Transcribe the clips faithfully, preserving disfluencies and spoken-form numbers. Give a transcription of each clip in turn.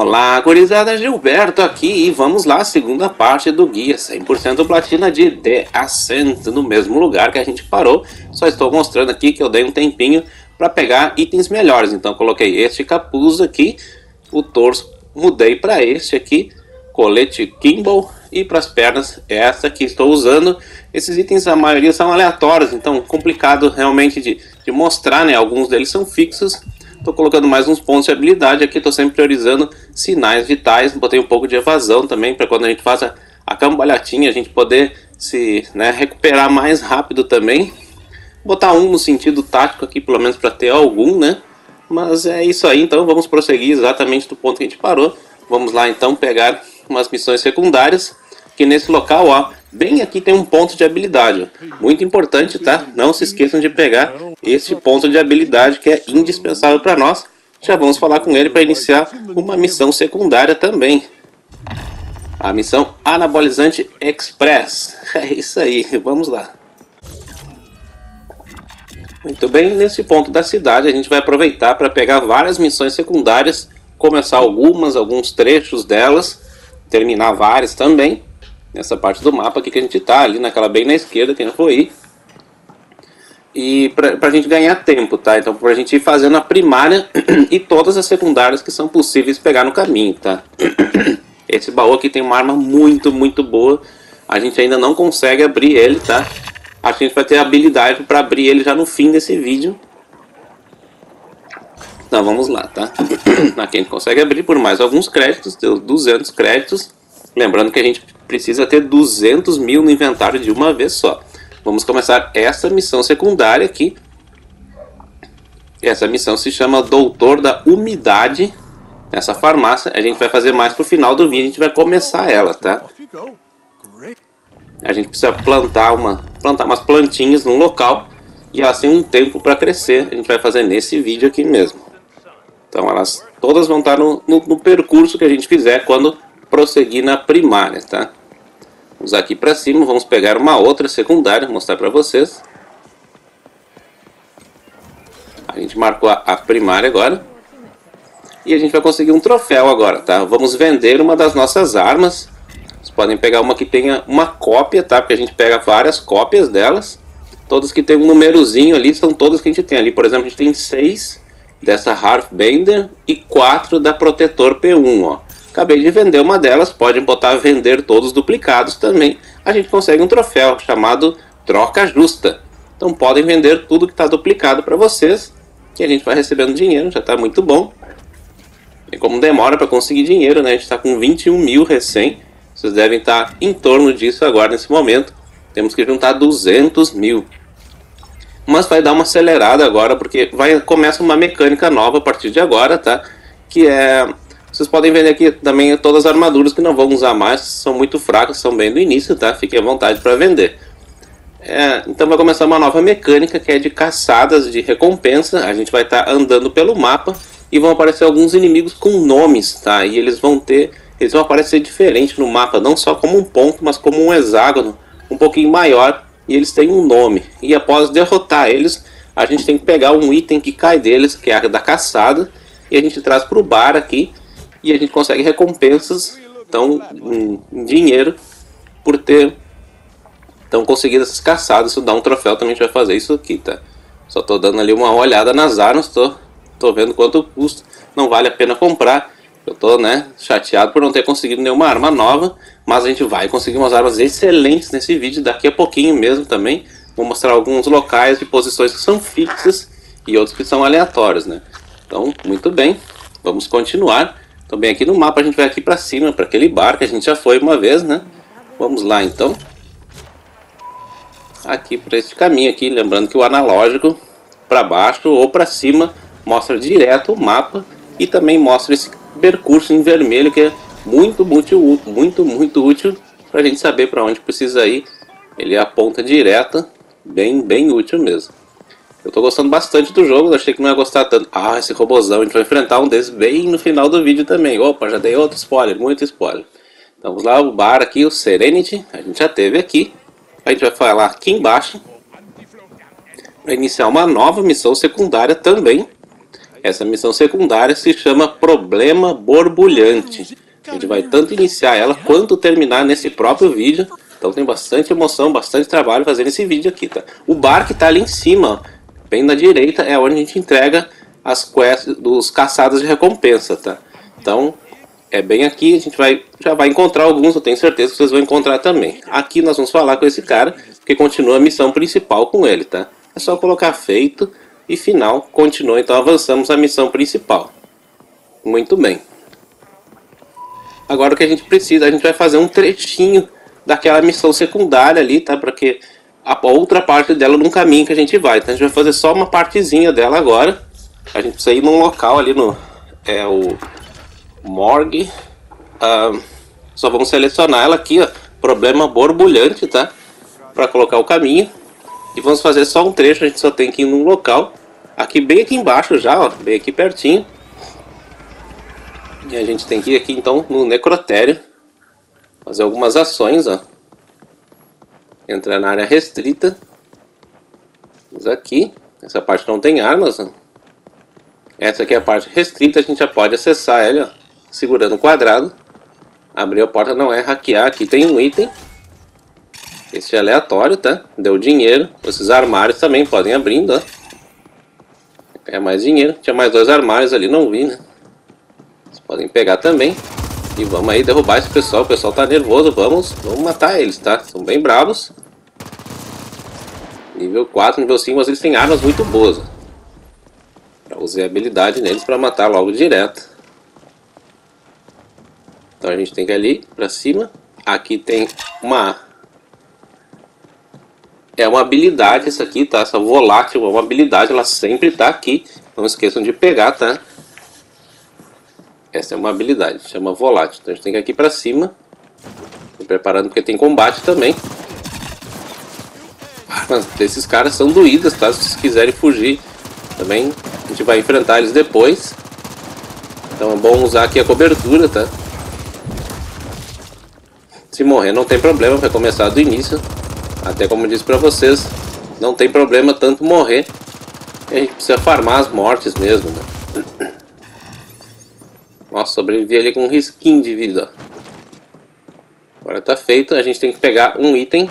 Olá, gurizada, Gilberto aqui e vamos lá, segunda parte do guia cem por cento platina de The Ascent, no mesmo lugar que a gente parou. Só estou mostrando aqui que eu dei um tempinho para pegar itens melhores, então coloquei este capuz aqui, o torso mudei para este aqui, colete Kimball, e para as pernas essa que estou usando. Esses itens a maioria são aleatórios, então complicado realmente de, de mostrar, né? Alguns deles são fixos. Estou colocando mais uns pontos de habilidade aqui, estou sempre priorizando sinais vitais. Botei um pouco de evasão também, para quando a gente faz a, a cambalhatinha, a gente poder se né, recuperar mais rápido também. Botar um no sentido tático aqui, pelo menos para ter algum, né? Mas é isso aí, então vamos prosseguir exatamente do ponto que a gente parou. Vamos lá então pegar umas missões secundárias, que nesse local, ó, bem aqui tem um ponto de habilidade. Muito importante, tá? Não se esqueçam de pegar esse ponto de habilidade que é indispensável para nós. Já vamos falar com ele para iniciar uma missão secundária também. A missão Anabolizante Express. É isso aí, vamos lá. Muito bem, nesse ponto da cidade a gente vai aproveitar para pegar várias missões secundárias, começar algumas, alguns trechos delas, terminar várias também. Nessa parte do mapa aqui que a gente tá, ali naquela bem na esquerda, quem não for ir. E pra, pra gente ganhar tempo, tá? Então pra gente ir fazendo a primária e todas as secundárias que são possíveis pegar no caminho, tá? Esse baú aqui tem uma arma muito, muito boa. A gente ainda não consegue abrir ele, tá? Acho que a gente vai ter habilidade para abrir ele já no fim desse vídeo. Então vamos lá, tá? Aqui a gente consegue abrir por mais alguns créditos, deu duzentos créditos. Lembrando que a gente precisa ter duzentos mil no inventário de uma vez só. Vamos começar essa missão secundária aqui. Essa missão se chama Doutor da Umidade. Nessa farmácia, a gente vai fazer mais pro final do vídeo, a gente vai começar ela, tá? A gente precisa plantar, uma, plantar umas plantinhas num local e elas têm um tempo para crescer. A gente vai fazer nesse vídeo aqui mesmo. Então elas todas vão estar no, no, no percurso que a gente fizer quando prosseguir na primária, tá? Vamos aqui para cima, vamos pegar uma outra secundária, vou mostrar para vocês. A gente marcou a, a primária agora. E a gente vai conseguir um troféu agora, tá? Vamos vender uma das nossas armas. Vocês podem pegar uma que tenha uma cópia, tá? Porque a gente pega várias cópias delas. Todas que tem um númerozinho ali, são todas que a gente tem ali. Por exemplo, a gente tem seis dessa Hearthbender e quatro da Protetor P um, ó. Acabei de vender uma delas, podem botar vender todos duplicados também. A gente consegue um troféu chamado Troca Justa. Então podem vender tudo que está duplicado para vocês, que a gente vai recebendo dinheiro, já está muito bom. E como demora para conseguir dinheiro, né? A gente está com vinte e um mil recém. Vocês devem estar em torno disso agora nesse momento. Temos que juntar duzentos mil. Mas vai dar uma acelerada agora, porque vai, começa uma mecânica nova a partir de agora, tá? Que é... Vocês podem vender aqui também todas as armaduras que não vão usar mais, são muito fracas, são bem do início, tá? Fiquem à vontade para vender. É, então vai começar uma nova mecânica que é de caçadas de recompensa. A gente vai estar tá andando pelo mapa e vão aparecer alguns inimigos com nomes, tá? E eles vão ter, eles vão aparecer diferente no mapa, não só como um ponto, mas como um hexágono um pouquinho maior, e eles têm um nome. E após derrotar eles, a gente tem que pegar um item que cai deles, que é a da caçada, e a gente traz para o bar aqui. E a gente consegue recompensas, então, em, em dinheiro, por ter então, conseguido essas caçadas. Isso dá um troféu, também a gente vai fazer isso aqui, tá? Só estou dando ali uma olhada nas armas, tô, tô vendo quanto custa. Não vale a pena comprar. Eu tô, né, chateado por não ter conseguido nenhuma arma nova, mas a gente vai conseguir umas armas excelentes nesse vídeo, daqui a pouquinho mesmo também. Vou mostrar alguns locais e posições que são fixas e outros que são aleatórios, né? Então, muito bem, vamos continuar. Também aqui no mapa a gente vai aqui para cima, para aquele bar que a gente já foi uma vez, né? Vamos lá então. Aqui para esse caminho aqui, lembrando que o analógico para baixo ou para cima mostra direto o mapa e também mostra esse percurso em vermelho que é muito, muito, muito, muito útil para a gente saber para onde precisa ir. Ele aponta direta, bem, bem útil mesmo. Eu tô gostando bastante do jogo, achei que não ia gostar tanto. Ah, esse robozão, a gente vai enfrentar um desses bem no final do vídeo também. Opa, já dei outro spoiler, muito spoiler. Então, vamos lá, o bar aqui, o Serenity, a gente já teve aqui. A gente vai falar aqui embaixo, para iniciar uma nova missão secundária também. Essa missão secundária se chama Problema Borbulhante. A gente vai tanto iniciar ela quanto terminar nesse próprio vídeo. Então tem bastante emoção, bastante trabalho fazendo esse vídeo aqui, tá? O bar que tá ali em cima, bem na direita, é onde a gente entrega as quests dos caçados de recompensa, tá? Então, é bem aqui, a gente vai, já vai encontrar alguns, eu tenho certeza que vocês vão encontrar também. Aqui nós vamos falar com esse cara, porque continua a missão principal com ele, tá? É só colocar feito e final, continua, então avançamos a missão principal. Muito bem. Agora o que a gente precisa, a gente vai fazer um trechinho daquela missão secundária ali, tá? Porque a outra parte dela no caminho que a gente vai. Então a gente vai fazer só uma partezinha dela agora. A gente precisa ir num local ali no... É o... Morgue. Ah, só vamos selecionar ela aqui, ó. Problema borbulhante, tá? Para colocar o caminho. E vamos fazer só um trecho, a gente só tem que ir num local. Aqui, bem aqui embaixo já, ó. Bem aqui pertinho. E a gente tem que ir aqui então no necrotério. Fazer algumas ações, ó. Entrar na área restrita. Vamos aqui. Essa parte não tem armas, ó. Essa aqui é a parte restrita, a gente já pode acessar ela, ó, segurando o quadrado. Abrir a porta não é hackear. Aqui tem um item. Esse é aleatório, tá? Deu dinheiro. Esses armários também podem abrindo, ó. É mais dinheiro. Tinha mais dois armários ali, não vi, né? Vocês podem pegar também. E vamos aí derrubar esse pessoal. O pessoal tá nervoso. Vamos, vamos matar eles, tá? São bem bravos. Nível quatro, nível cinco, mas eles têm armas muito boas. Já usei a habilidade neles para matar logo direto. Então a gente tem que ir ali pra cima. Aqui tem uma... É uma habilidade essa aqui, tá? Essa volátil é uma habilidade, ela sempre tá aqui. Não esqueçam de pegar, tá? Essa é uma habilidade, chama volátil. Então a gente tem que ir aqui pra cima. Tô preparando porque tem combate também. Mas esses caras são doídas, tá? Se vocês quiserem fugir também, a gente vai enfrentar eles depois. Então é bom usar aqui a cobertura, tá? Se morrer não tem problema, vai começar do início. Até como eu disse pra vocês, não tem problema tanto morrer. A gente precisa farmar as mortes mesmo, né? Nossa, sobrevivi ali com um risquinho de vida. Agora tá feito, a gente tem que pegar um item.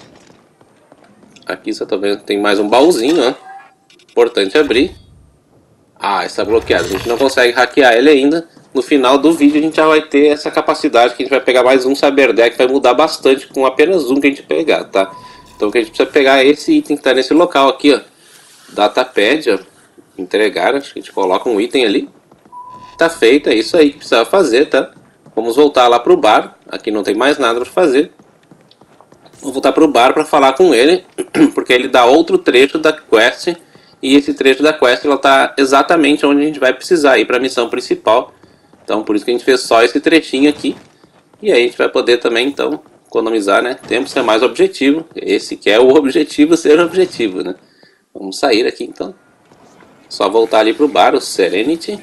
Aqui só tô vendo que tem mais um baúzinho, ó. Importante abrir. Ah, está bloqueado. A gente não consegue hackear ele ainda. No final do vídeo a gente já vai ter essa capacidade que a gente vai pegar mais um Cyberdeck. Vai mudar bastante com apenas um que a gente pegar, tá? Então o que a gente precisa pegar é esse item que está nesse local aqui, ó. Datapad, ó. Entregar, acho que a gente coloca um item ali. Tá feito, é isso aí que precisava fazer, tá? Vamos voltar lá pro bar. Aqui não tem mais nada para fazer. Vou voltar pro bar para falar com ele. Porque ele dá outro trecho da quest. E esse trecho da quest ela tá exatamente onde a gente vai precisar ir para a missão principal. Então por isso que a gente fez só esse trechinho aqui. E aí a gente vai poder também então economizar, né? Tempo, ser mais objetivo. Esse que é o objetivo, ser objetivo, né? Vamos sair aqui então. Só voltar ali pro bar, o Serenity.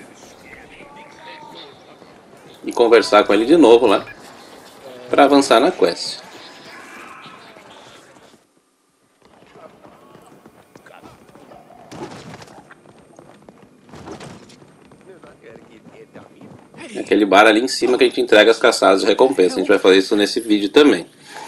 E conversar com ele de novo lá. Para avançar na quest. Aquele bar ali em cima que a gente entrega as caçadas de recompensa. A gente vai fazer isso nesse vídeo também.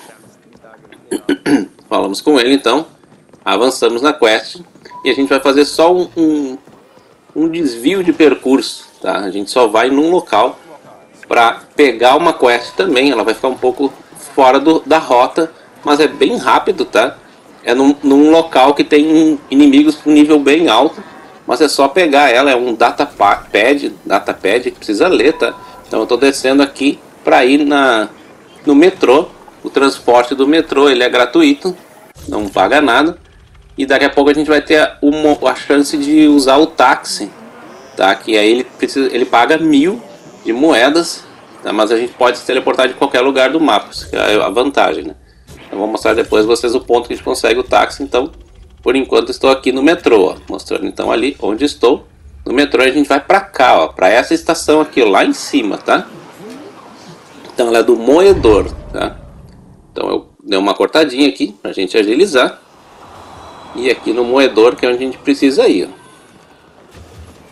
Falamos com ele então. Avançamos na quest. E a gente vai fazer só um, um, um desvio de percurso. Tá? A gente só vai num local para pegar uma quest também. Ela vai ficar um pouco fora do, da rota. Mas é bem rápido, tá? É num, num local que tem inimigos com nível bem alto. Mas é só pegar ela, é um datapad, datapad que precisa ler, tá? Então eu estou descendo aqui para ir na, no metrô. O transporte do metrô ele é gratuito, não paga nada. E daqui a pouco a gente vai ter uma, a chance de usar o táxi, tá? Que aí ele, precisa, ele paga mil de moedas, tá? Mas a gente pode se teleportar de qualquer lugar do mapa, isso que é a vantagem, né? Eu vou mostrar depois vocês o ponto que a gente consegue o táxi, então... Por enquanto estou aqui no metrô, ó, mostrando então ali onde estou. No metrô a gente vai para cá, ó, para essa estação aqui, ó, lá em cima, tá? Então ela é do moedor, tá? Então eu dei uma cortadinha aqui para a gente agilizar. E aqui no moedor que é onde a gente precisa ir, ó.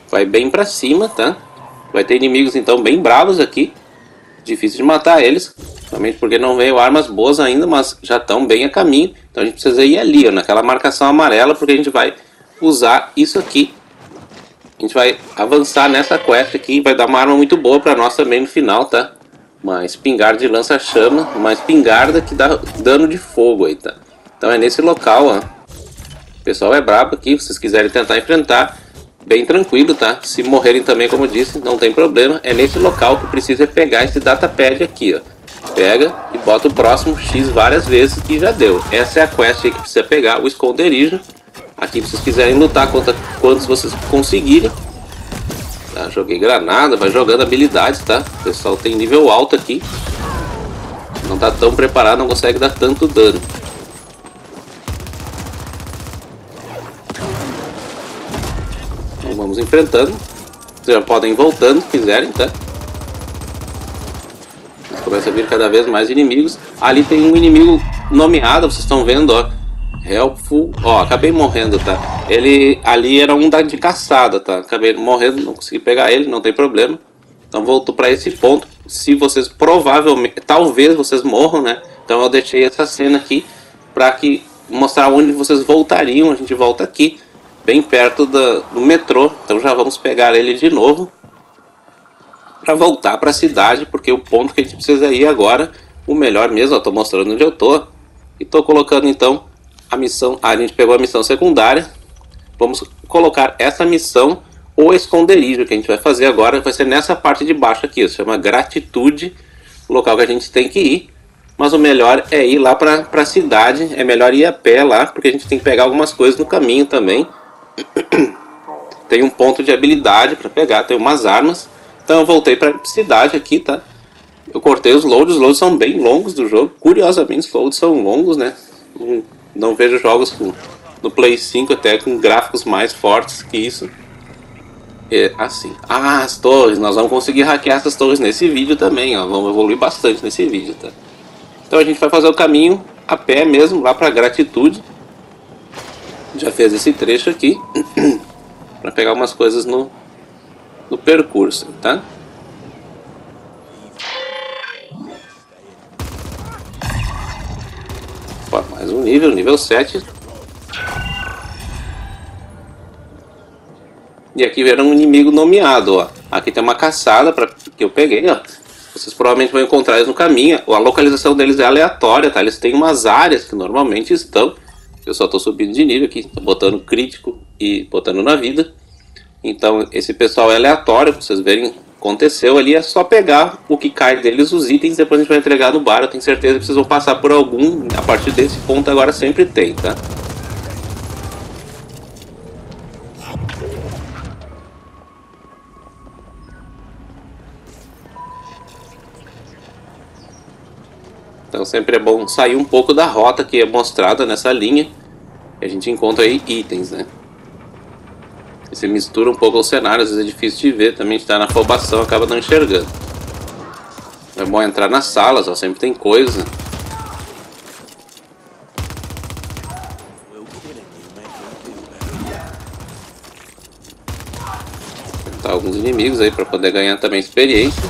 vai bem pra cima, tá? Vai ter inimigos então bem bravos aqui. Difícil de matar eles, somente porque não veio armas boas ainda, mas já estão bem a caminho. Então a gente precisa ir ali, ó, naquela marcação amarela, porque a gente vai usar isso aqui. A gente vai avançar nessa quest aqui e vai dar uma arma muito boa pra nós também no final, tá? Uma espingarda de lança-chama, uma espingarda que dá dano de fogo aí, tá? Então é nesse local, ó. O pessoal é brabo aqui, se vocês quiserem tentar enfrentar, bem tranquilo, tá? Se morrerem também, como eu disse, não tem problema. É nesse local que precisa pegar esse datapad aqui, ó. Pega e bota o próximo X várias vezes que já deu. Essa é a quest aí que precisa pegar, o esconderijo. Aqui, se vocês quiserem lutar contra quantos vocês conseguirem. Tá? Joguei granada, vai jogando habilidades, tá? O pessoal tem nível alto aqui. Não tá tão preparado, não consegue dar tanto dano. Então vamos enfrentando. Vocês já podem ir voltando se quiserem, tá? Começa a vir cada vez mais inimigos. Ali tem um inimigo nomeado, vocês estão vendo, ó. Helpful. Ó, acabei morrendo, tá? Ele ali era um da de caçada, tá? Acabei morrendo, não consegui pegar ele, não tem problema. Então voltou para esse ponto. Se vocês provavelmente, talvez vocês morram, né? Então eu deixei essa cena aqui para que mostrar onde vocês voltariam. A gente volta aqui, bem perto do, do metrô. Então já vamos pegar ele de novo para voltar para a cidade, porque o ponto que a gente precisa ir agora, o melhor mesmo, eu tô mostrando onde eu tô e tô colocando então a missão. A gente pegou a missão secundária. Vamos colocar essa missão, o esconderijo que a gente vai fazer agora, vai ser nessa parte de baixo aqui, se chama Gratitude, o local que a gente tem que ir. Mas o melhor é ir lá para a cidade, é melhor ir a pé lá, porque a gente tem que pegar algumas coisas no caminho também. Tem um ponto de habilidade para pegar, tem umas armas. Então eu voltei para a cidade aqui, tá? Eu cortei os loads, os loads são bem longos do jogo. Curiosamente os loads são longos, né? Não, não vejo jogos com, no Play cinco até com gráficos mais fortes que isso. É assim. Ah, as torres. Nós vamos conseguir hackear essas torres nesse vídeo também, ó. Vamos evoluir bastante nesse vídeo, tá? Então a gente vai fazer o caminho a pé mesmo, lá para Gratitude. Já fez esse trecho aqui. Para pegar umas coisas no, no percurso, tá? Ó, mais um nível, nível sete. E aqui vieram um inimigo nomeado, ó. Aqui tem uma caçada pra, que eu peguei, ó. Vocês provavelmente vão encontrar eles no caminho. A localização deles é aleatória, tá? Eles têm umas áreas que normalmente estão. Eu só tô subindo de nível aqui, tô botando crítico e botando na vida. Então esse pessoal é aleatório, pra vocês verem, aconteceu ali, é só pegar o que cai deles, os itens, depois a gente vai entregar no bar. Eu tenho certeza que vocês vão passar por algum, a partir desse ponto agora sempre tem, tá? Então sempre é bom sair um pouco da rota que é mostrada nessa linha. E a gente encontra aí itens, né? E você mistura um pouco os cenários, às vezes é difícil de ver. Também está na afobação, acaba não enxergando. É bom entrar nas salas, ó, sempre tem coisa. Enfrentar alguns inimigos aí para poder ganhar também experiência.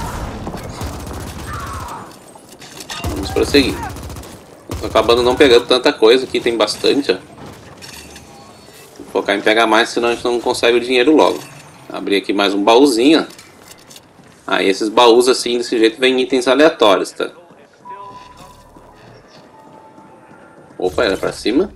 Vamos prosseguir. Tô acabando não pegando tanta coisa aqui, tem bastante, ó. Vou focar em pegar mais, senão a gente não consegue o dinheiro logo. Abrir aqui mais um baúzinho. Aí ah, esses baús assim, desse jeito, vem itens aleatórios, tá? Opa, era pra cima?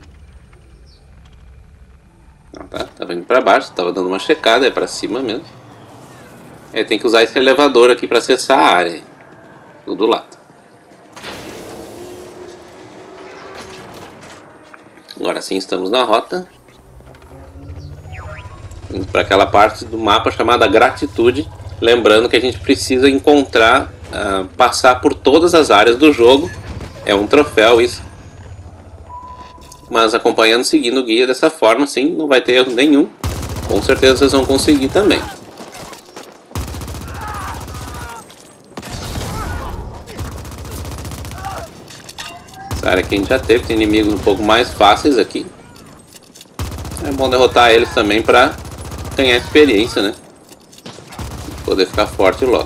Não, tá, tava indo pra baixo, tava dando uma checada, é pra cima mesmo. É, tem que usar esse elevador aqui pra acessar a área. Do do lado. Agora sim estamos na rota. Indo para aquela parte do mapa chamada Gratitude. Lembrando que a gente precisa encontrar, uh, passar por todas as áreas do jogo. É um troféu isso. Mas acompanhando, seguindo o guia dessa forma, sim, não vai ter erro nenhum. Com certeza vocês vão conseguir também. Essa área aqui a gente já teve, tem inimigos um pouco mais fáceis aqui. É bom derrotar eles também para ganhar experiência, né? poder ficar forte logo.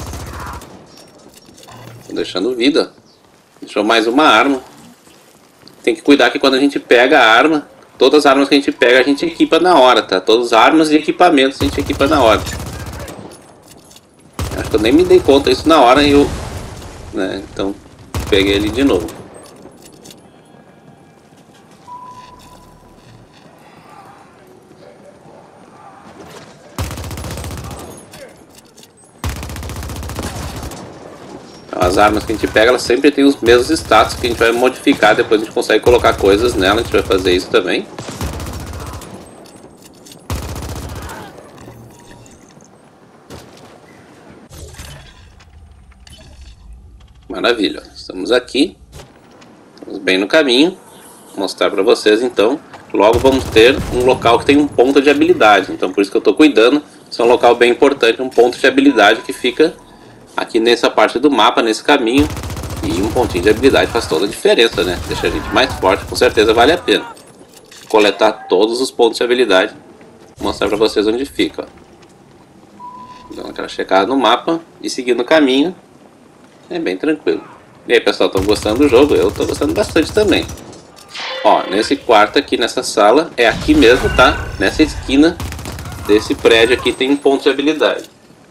Tô deixando vida. Deixou mais uma arma. Tem que cuidar que quando a gente pega a arma, todas as armas que a gente pega a gente equipa na hora, tá? Todas as armas e equipamentos a gente equipa na hora. Acho que eu nem me dei conta disso na hora e eu... né? Então peguei ele de novo. As armas que a gente pega, elas sempre tem os mesmos status que a gente vai modificar. Depois a gente consegue colocar coisas nela. A gente vai fazer isso também. Maravilha. Estamos aqui. Estamos bem no caminho. Vou mostrar para vocês então. Logo vamos ter um local que tem um ponto de habilidade. Então por isso que eu estou cuidando. Isso é um local bem importante. Um ponto de habilidade que fica aqui nessa parte do mapa, nesse caminho. E um pontinho de habilidade faz toda a diferença, né? Deixa a gente mais forte, com certeza vale a pena. Coletar todos os pontos de habilidade. Vou mostrar pra vocês onde fica, ó. Dando aquela checada no mapa e seguindo o caminho. É bem tranquilo. E aí, pessoal, estão gostando do jogo? Eu tô gostando bastante também. Ó, nesse quarto aqui, nessa sala, é aqui mesmo, tá? Nessa esquina desse prédio aqui tem um ponto de habilidade.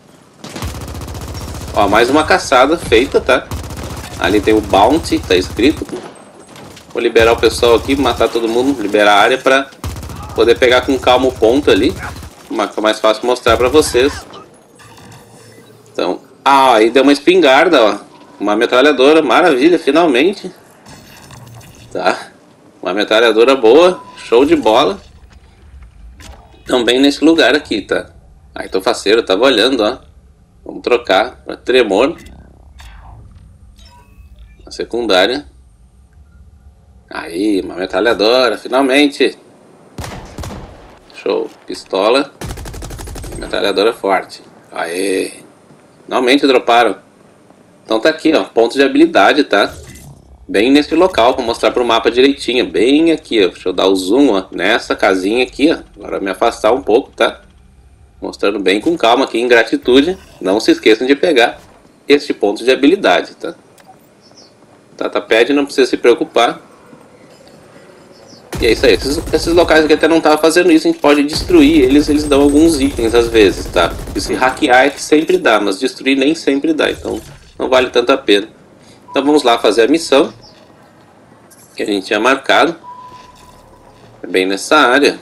Ó, mais uma caçada feita, tá? Ali tem o Bounty, tá escrito. Vou liberar o pessoal aqui, matar todo mundo, liberar a área pra poder pegar com calma o ponto ali. Fica mais fácil mostrar pra vocês. Então, ah, aí deu uma espingarda, ó. Uma metralhadora, maravilha, finalmente. Tá, uma metralhadora boa, show de bola. Também nesse lugar aqui, tá? Aí tô faceiro, tava olhando, ó. Vamos trocar para tremor. A secundária. Aí, uma metralhadora, finalmente. Show. Pistola. Metralhadora forte. Aê. Finalmente droparam. Então tá aqui, ó. Ponto de habilidade, tá? Bem nesse local, vou mostrar pro mapa direitinho. Bem aqui, ó. Deixa eu dar o zoom, ó. Nessa casinha aqui, ó. Agora me afastar um pouco, tá? Mostrando bem com calma aqui em gratitude. Não se esqueçam de pegar este ponto de habilidade, tá? Tatapad não precisa se preocupar. E é isso aí. Esses, esses locais aqui até não tava fazendo isso. A gente pode destruir eles. Eles dão alguns itens às vezes, tá? E se hackear é que sempre dá. Mas destruir nem sempre dá. Então não vale tanto a pena. Então vamos lá fazer a missão que a gente tinha marcado. É bem nessa área.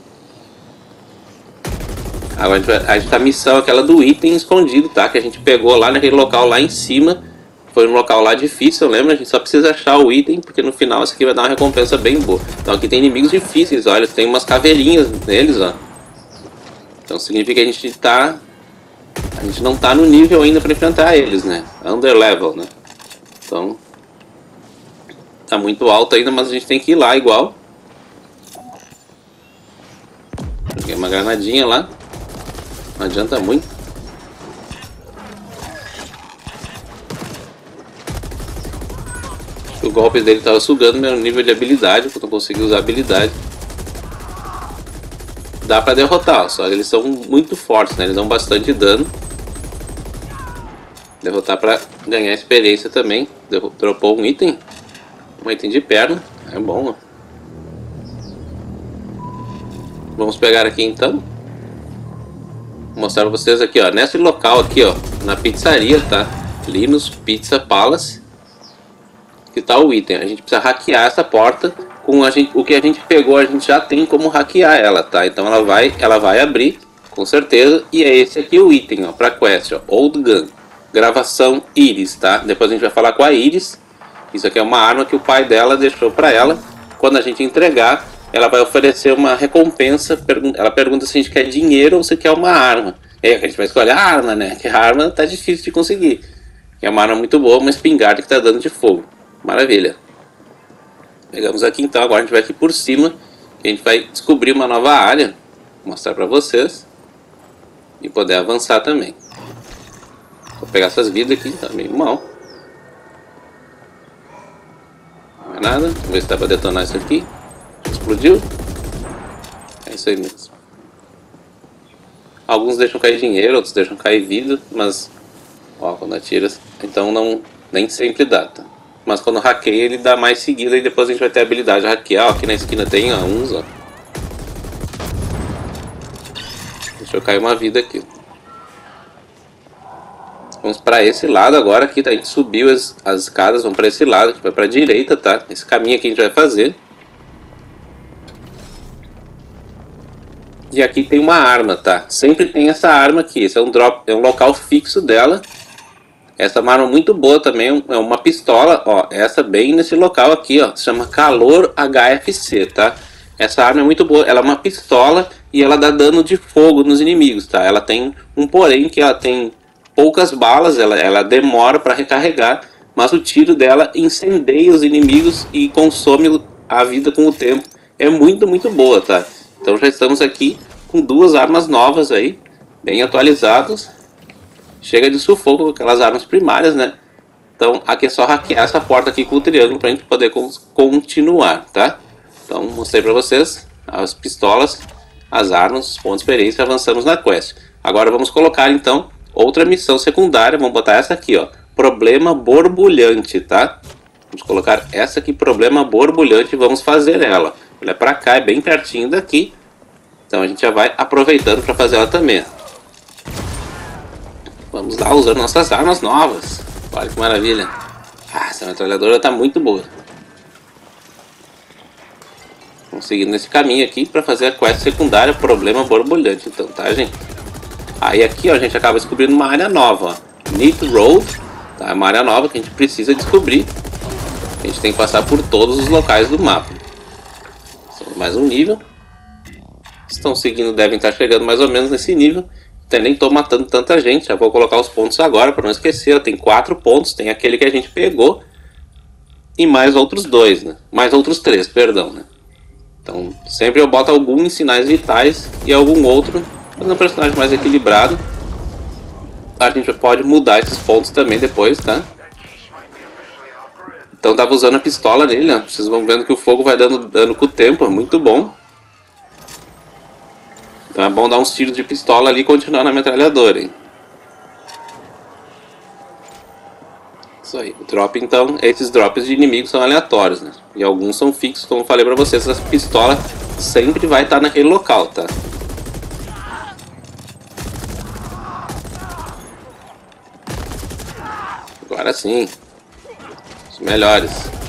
Agora a gente, vai, a gente tá a missão aquela do item escondido, tá? Que a gente pegou lá naquele local lá em cima. Foi um local lá difícil, lembra? A gente só precisa achar o item, porque no final isso aqui vai dar uma recompensa bem boa. Então aqui tem inimigos difíceis, olha, tem umas caveirinhas neles, ó. Então significa que a gente tá... A gente não tá no nível ainda para enfrentar eles, né? Under level, né? Então... Tá muito alto ainda, mas a gente tem que ir lá igual. Peguei uma granadinha lá. Não adianta muito. O golpe dele estava sugando meu nível de habilidade, porque eu não consegui usar habilidade. Dá pra derrotar, só que eles são muito fortes, né? Eles dão bastante dano. Derrotar pra ganhar experiência também. Dropou um item. Um item de perna. É bom, ó. Vamos pegar aqui então. Vou mostrar pra vocês aqui, ó. Nesse local aqui, ó. Na pizzaria, tá? Linus Pizza Palace. Que tá o item. A gente precisa hackear essa porta. Com a gente, o que a gente pegou, a gente já tem como hackear ela, tá? Então ela vai, ela vai abrir, com certeza. E é esse aqui o item, ó. Pra quest, ó. Old Gun. Gravação Iris, tá? Depois a gente vai falar com a Iris. Isso aqui é uma arma que o pai dela deixou pra ela. Quando a gente entregar, ela vai oferecer uma recompensa. Ela pergunta se a gente quer dinheiro ou se quer uma arma. E aí a gente vai escolher a arma, né? Que a arma tá difícil de conseguir. É uma arma muito boa, uma espingarda que tá dando de fogo. Maravilha. Pegamos aqui então, agora a gente vai aqui por cima. A gente vai descobrir uma nova área. Vou mostrar pra vocês. E poder avançar também. Vou pegar essas vidas aqui, tá meio mal. Não é nada. Vamos ver se dá pra detonar isso aqui. Explodiu. É isso aí mesmo. Alguns deixam cair dinheiro, outros deixam cair vida, mas ó, quando atira, então não, nem sempre dá, tá? Mas quando hackeia ele dá mais seguida e depois a gente vai ter a habilidade de hackear. Ó, aqui na esquina tem ó, uns, ó. Deixa eu cair uma vida aqui. Vamos para esse lado agora aqui, tá? A gente subiu as, as escadas, vamos para esse lado, a gente vai para a direita, tá? Esse caminho aqui a gente vai fazer. E aqui tem uma arma, tá? Sempre tem essa arma aqui, esse é um drop, é um local fixo dela. Essa é uma arma muito boa também, é uma pistola, ó, essa bem nesse local aqui, ó, se chama Calor H F C, tá? Essa arma é muito boa, ela é uma pistola e ela dá dano de fogo nos inimigos, tá? Ela tem um porém que ela tem poucas balas, ela, ela demora para recarregar, mas o tiro dela incendeia os inimigos e consome a vida com o tempo. É muito, muito boa, tá? Então já estamos aqui com duas armas novas aí, bem atualizadas. Chega de sufoco com aquelas armas primárias, né? Então aqui é só hackear essa porta aqui com o triângulo pra gente poder continuar, tá? Então mostrei pra vocês as pistolas, as armas, os pontos de experiência e avançamos na quest. Agora vamos colocar então outra missão secundária, vamos botar essa aqui, ó. Problema borbulhante, tá? Vamos colocar essa aqui, problema borbulhante, e vamos fazer ela. Ela é pra cá, é bem pertinho daqui. Então a gente já vai aproveitando pra fazer ela também. Vamos lá usando nossas armas novas. Olha que maravilha. Ah, essa metralhadora tá muito boa. Vamos seguindo nesse caminho aqui para fazer a quest secundária, problema borbulhante. Então, tá, gente? Aí aqui, ó, a gente acaba descobrindo uma área nova, ó. Neat Road, tá? Uma área nova que a gente precisa descobrir. A gente tem que passar por todos os locais do mapa. Mais um nível. Estão seguindo, devem estar chegando mais ou menos nesse nível. Até nem estou matando tanta gente, já vou colocar os pontos agora para não esquecer. Tem quatro pontos, tem aquele que a gente pegou e mais outros dois, né? Mais outros três, perdão, né? Então sempre eu boto algum em sinais vitais e algum outro para um personagem mais equilibrado. A gente pode mudar esses pontos também depois, tá? Então tava usando a pistola nele, né? Vocês vão vendo que o fogo vai dando dano com o tempo, é muito bom. Então é bom dar uns tiros de pistola ali e continuar na metralhadora, hein? Isso aí. O drop, então, esses drops de inimigos são aleatórios, né? E alguns são fixos, como eu falei pra vocês. Essa pistola sempre vai estar naquele local, tá? Agora sim. Os melhores.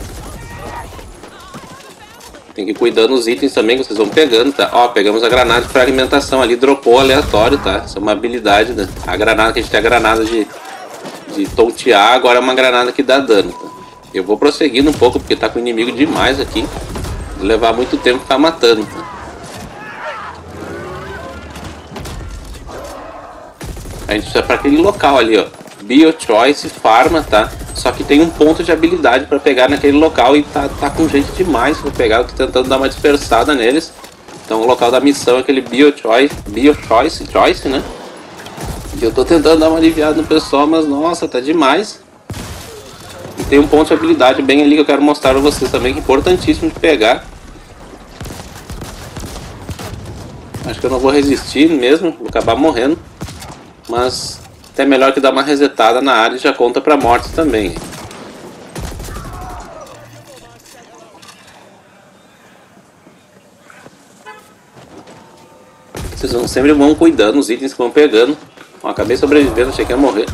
Tem que ir cuidando dos itens também que vocês vão pegando, tá? Ó, pegamos a granada de fragmentação ali, dropou aleatório, tá? Isso é uma habilidade, né? A granada que a gente tem, a granada de, de tontear, agora é uma granada que dá dano, tá? Eu vou prosseguindo um pouco, porque tá com inimigo demais aqui. Vou levar muito tempo ficar matando, tá? A gente precisa para aquele local ali, ó. BioChoice Pharma, tá? Só que tem um ponto de habilidade para pegar naquele local e tá, tá com gente demais para pegar. Eu tô tentando dar uma dispersada neles. Então o local da missão é aquele BioChoice, BioChoice, Choice, né? E eu tô tentando dar uma aliviada no pessoal, mas nossa, tá demais. E tem um ponto de habilidade bem ali que eu quero mostrar para vocês também, que é importantíssimo de pegar. Acho que eu não vou resistir mesmo, vou acabar morrendo. Mas até melhor que dar uma resetada na área e já conta pra morte também. Vocês vão, sempre vão cuidando os itens que vão pegando. Bom, acabei sobrevivendo, achei que ia morrer.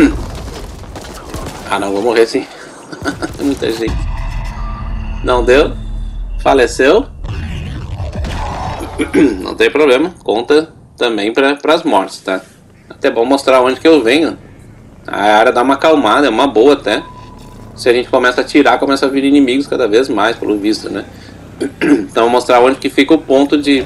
Ah não, vou morrer sim. Muita gente. Não deu? Faleceu? Não tem problema, conta também para as mortes, tá? Até bom mostrar onde que eu venho. A área dá uma acalmada, é uma boa até. Se a gente começa a atirar, começa a vir inimigos cada vez mais, pelo visto, né? Então vou mostrar onde que fica o ponto de...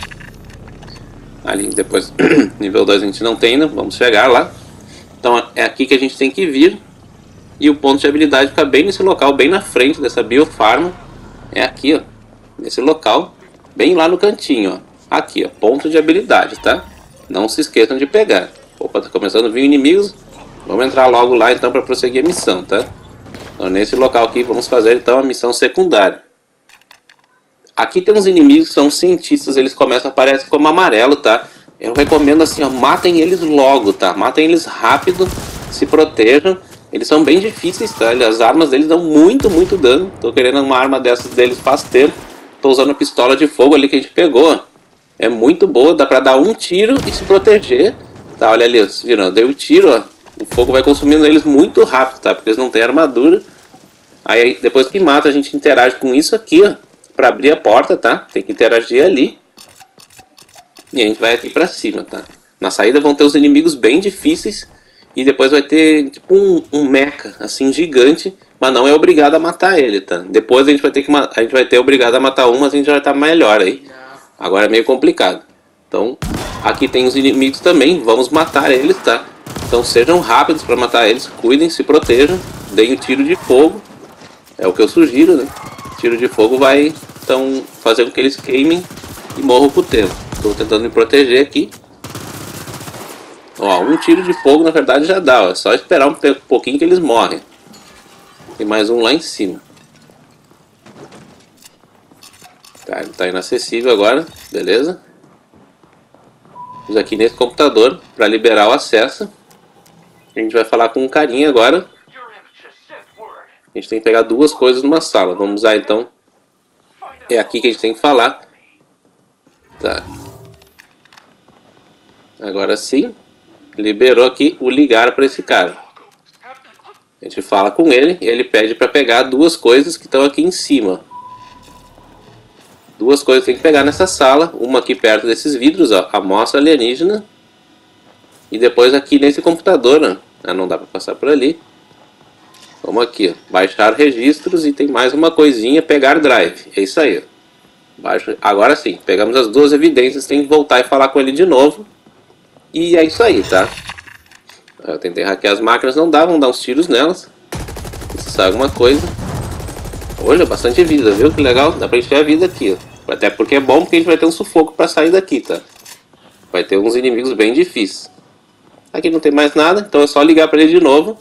Ali, depois, nível dois a gente não tem ainda, vamos chegar lá. Então é aqui que a gente tem que vir. E o ponto de habilidade fica bem nesse local, bem na frente dessa Biofarma. É aqui, ó, nesse local, bem lá no cantinho, ó. Aqui, ó, ponto de habilidade, tá? Não se esqueçam de pegar. Opa, tá começando a vir inimigos. Vamos entrar logo lá então para prosseguir a missão, tá? Então nesse local aqui vamos fazer então a missão secundária. Aqui tem uns inimigos que são cientistas, eles começam a aparecer como amarelo, tá? eu recomendo assim, ó, matem eles logo, tá? Matem eles rápido, se protejam. Eles são bem difíceis, tá? As armas deles dão muito, muito dano. Tô querendo uma arma dessas deles faz tempo. Tô usando a pistola de fogo ali que a gente pegou. É muito boa, dá pra dar um tiro e se proteger. Tá, olha ali, vocês viram? Dei o tiro, ó. O fogo vai consumindo eles muito rápido, tá? Porque eles não têm armadura. Aí depois que mata a gente interage com isso aqui, ó. Pra abrir a porta, tá? Tem que interagir ali. E a gente vai aqui pra cima, tá? Na saída vão ter os inimigos bem difíceis. E depois vai ter tipo um, um mecha, assim, gigante. Mas não é obrigado a matar ele, tá? Depois a gente vai ter que a gente vai ter obrigado a matar um, mas a gente já vai estar melhor aí. Agora é meio complicado. Então, aqui tem os inimigos também. Vamos matar eles, tá? Então sejam rápidos para matar eles. Cuidem, se protejam. Deem o tiro de fogo. É o que eu sugiro, né? Tiro de fogo vai então fazer com que eles queimem e morram por tempo. Estou tentando me proteger aqui. Ó, um tiro de fogo na verdade já dá. Ó. É só esperar um pouquinho que eles morrem. Tem mais um lá em cima. Tá, ele tá inacessível agora. Beleza. Vamos aqui nesse computador para liberar o acesso. A gente vai falar com um carinha agora. A gente tem que pegar duas coisas numa sala. Vamos usar então. É aqui que a gente tem que falar. Tá. Agora sim. Liberou aqui o ligar para esse cara. A gente fala com ele e ele pede para pegar duas coisas que estão aqui em cima. Duas coisas tem que pegar nessa sala. Uma aqui perto desses vidros, ó, amostra alienígena. E depois aqui nesse computador, ó. Ah, não dá para passar por ali. Vamos aqui, ó, baixar registros e tem mais uma coisinha, pegar drive. É isso aí. Ó. Baixa. Agora sim, pegamos as duas evidências, tem que voltar e falar com ele de novo. E é isso aí, tá? Eu tentei hackear as máquinas, não dá, vamos dar uns tiros nelas. Se sai alguma coisa. Olha, bastante vida, viu? Que legal, dá pra encher a vida aqui, ó. Até porque é bom, porque a gente vai ter um sufoco pra sair daqui, tá? Vai ter uns inimigos bem difíceis. Aqui não tem mais nada, então é só ligar pra ele de novo.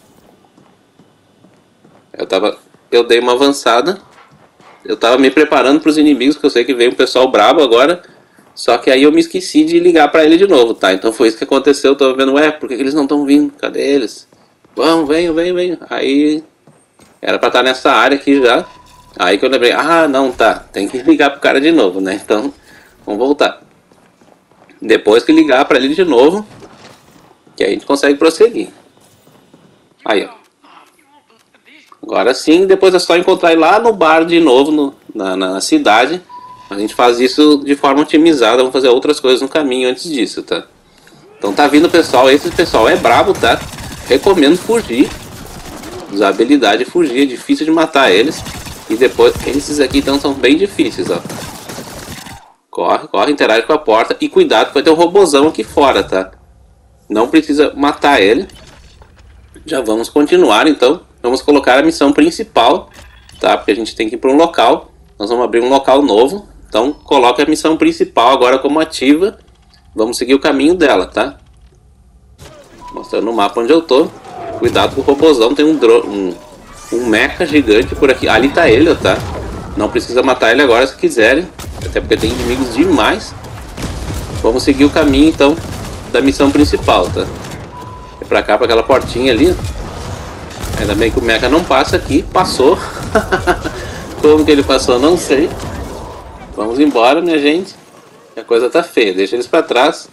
Eu tava... Eu dei uma avançada. Eu tava me preparando pros inimigos, que eu sei que veio um pessoal brabo agora. Só que aí eu me esqueci de ligar pra ele de novo, tá? Então foi isso que aconteceu, eu tava vendo, ué, por que eles não estão vindo? Cadê eles? Vamos, venham, venham, venham. Aí... Era pra estar nessa área aqui já. Aí que eu lembrei, ah, não, tá. Tem que ligar pro cara de novo, né? Então, vamos voltar. Depois que ligar pra ele de novo, que aí a gente consegue prosseguir. Aí, ó. Agora sim, depois é só encontrar ele lá no bar de novo, no, na, na cidade. A gente faz isso de forma otimizada, vamos fazer outras coisas no caminho antes disso, tá? Então tá vindo o pessoal, esse pessoal é brabo, tá? Recomendo fugir. Usar habilidade e fugir, é difícil de matar eles. E depois, esses aqui então são bem difíceis, ó. Corre, corre, interage com a porta. E cuidado que vai ter um robozão aqui fora, tá? Não precisa matar ele. Já vamos continuar então. Vamos colocar a missão principal, tá? Porque a gente tem que ir para um local. Nós vamos abrir um local novo. Então coloque a missão principal agora como ativa. Vamos seguir o caminho dela, tá? Mostrando o mapa onde eu tô. Cuidado com o robozão, tem um, um, um mecha gigante por aqui. Ali tá ele, tá? Não precisa matar ele agora se quiserem. Até porque tem inimigos demais. Vamos seguir o caminho então da missão principal, tá? É pra cá, pra aquela portinha ali. Ainda bem que o mecha não passa aqui. Passou. Como que ele passou, não sei. Vamos embora, minha gente. A coisa tá feia, deixa eles pra trás.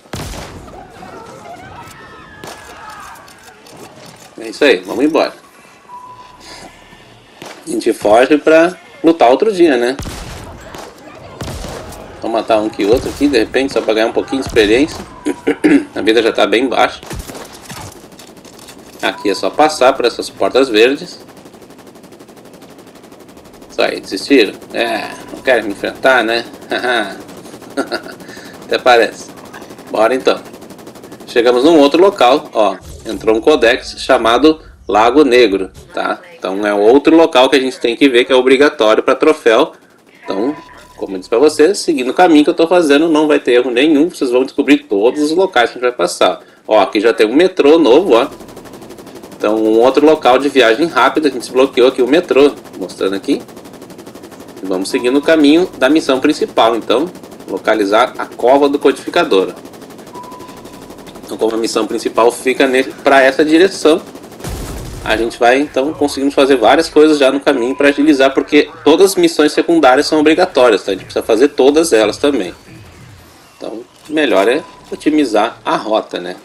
É isso aí, vamos embora. A gente foge pra lutar outro dia, né? Vamos matar um que outro aqui, de repente, só pra ganhar um pouquinho de experiência. A vida já tá bem baixa. Aqui é só passar por essas portas verdes. Isso aí, desistiram? É, não querem me enfrentar, né? Até parece. Bora então. Chegamos num outro local, ó. Entrou um codex chamado Lago Negro, tá? Então é outro local que a gente tem que ver, que é obrigatório para troféu. Então, como eu disse para vocês, seguindo o caminho que eu estou fazendo, não vai ter erro nenhum. Vocês vão descobrir todos os locais que a gente vai passar. Ó, aqui já tem um metrô novo, ó. Então, um outro local de viagem rápida. A gente desbloqueou aqui o metrô, mostrando aqui. E vamos seguindo o caminho da missão principal, então. Localizar a cova do codificador. Então, como a missão principal fica para essa direção, a gente vai então conseguindo fazer várias coisas já no caminho para agilizar, porque todas as missões secundárias são obrigatórias, tá? A gente precisa fazer todas elas também. Então, melhor é otimizar a rota, né?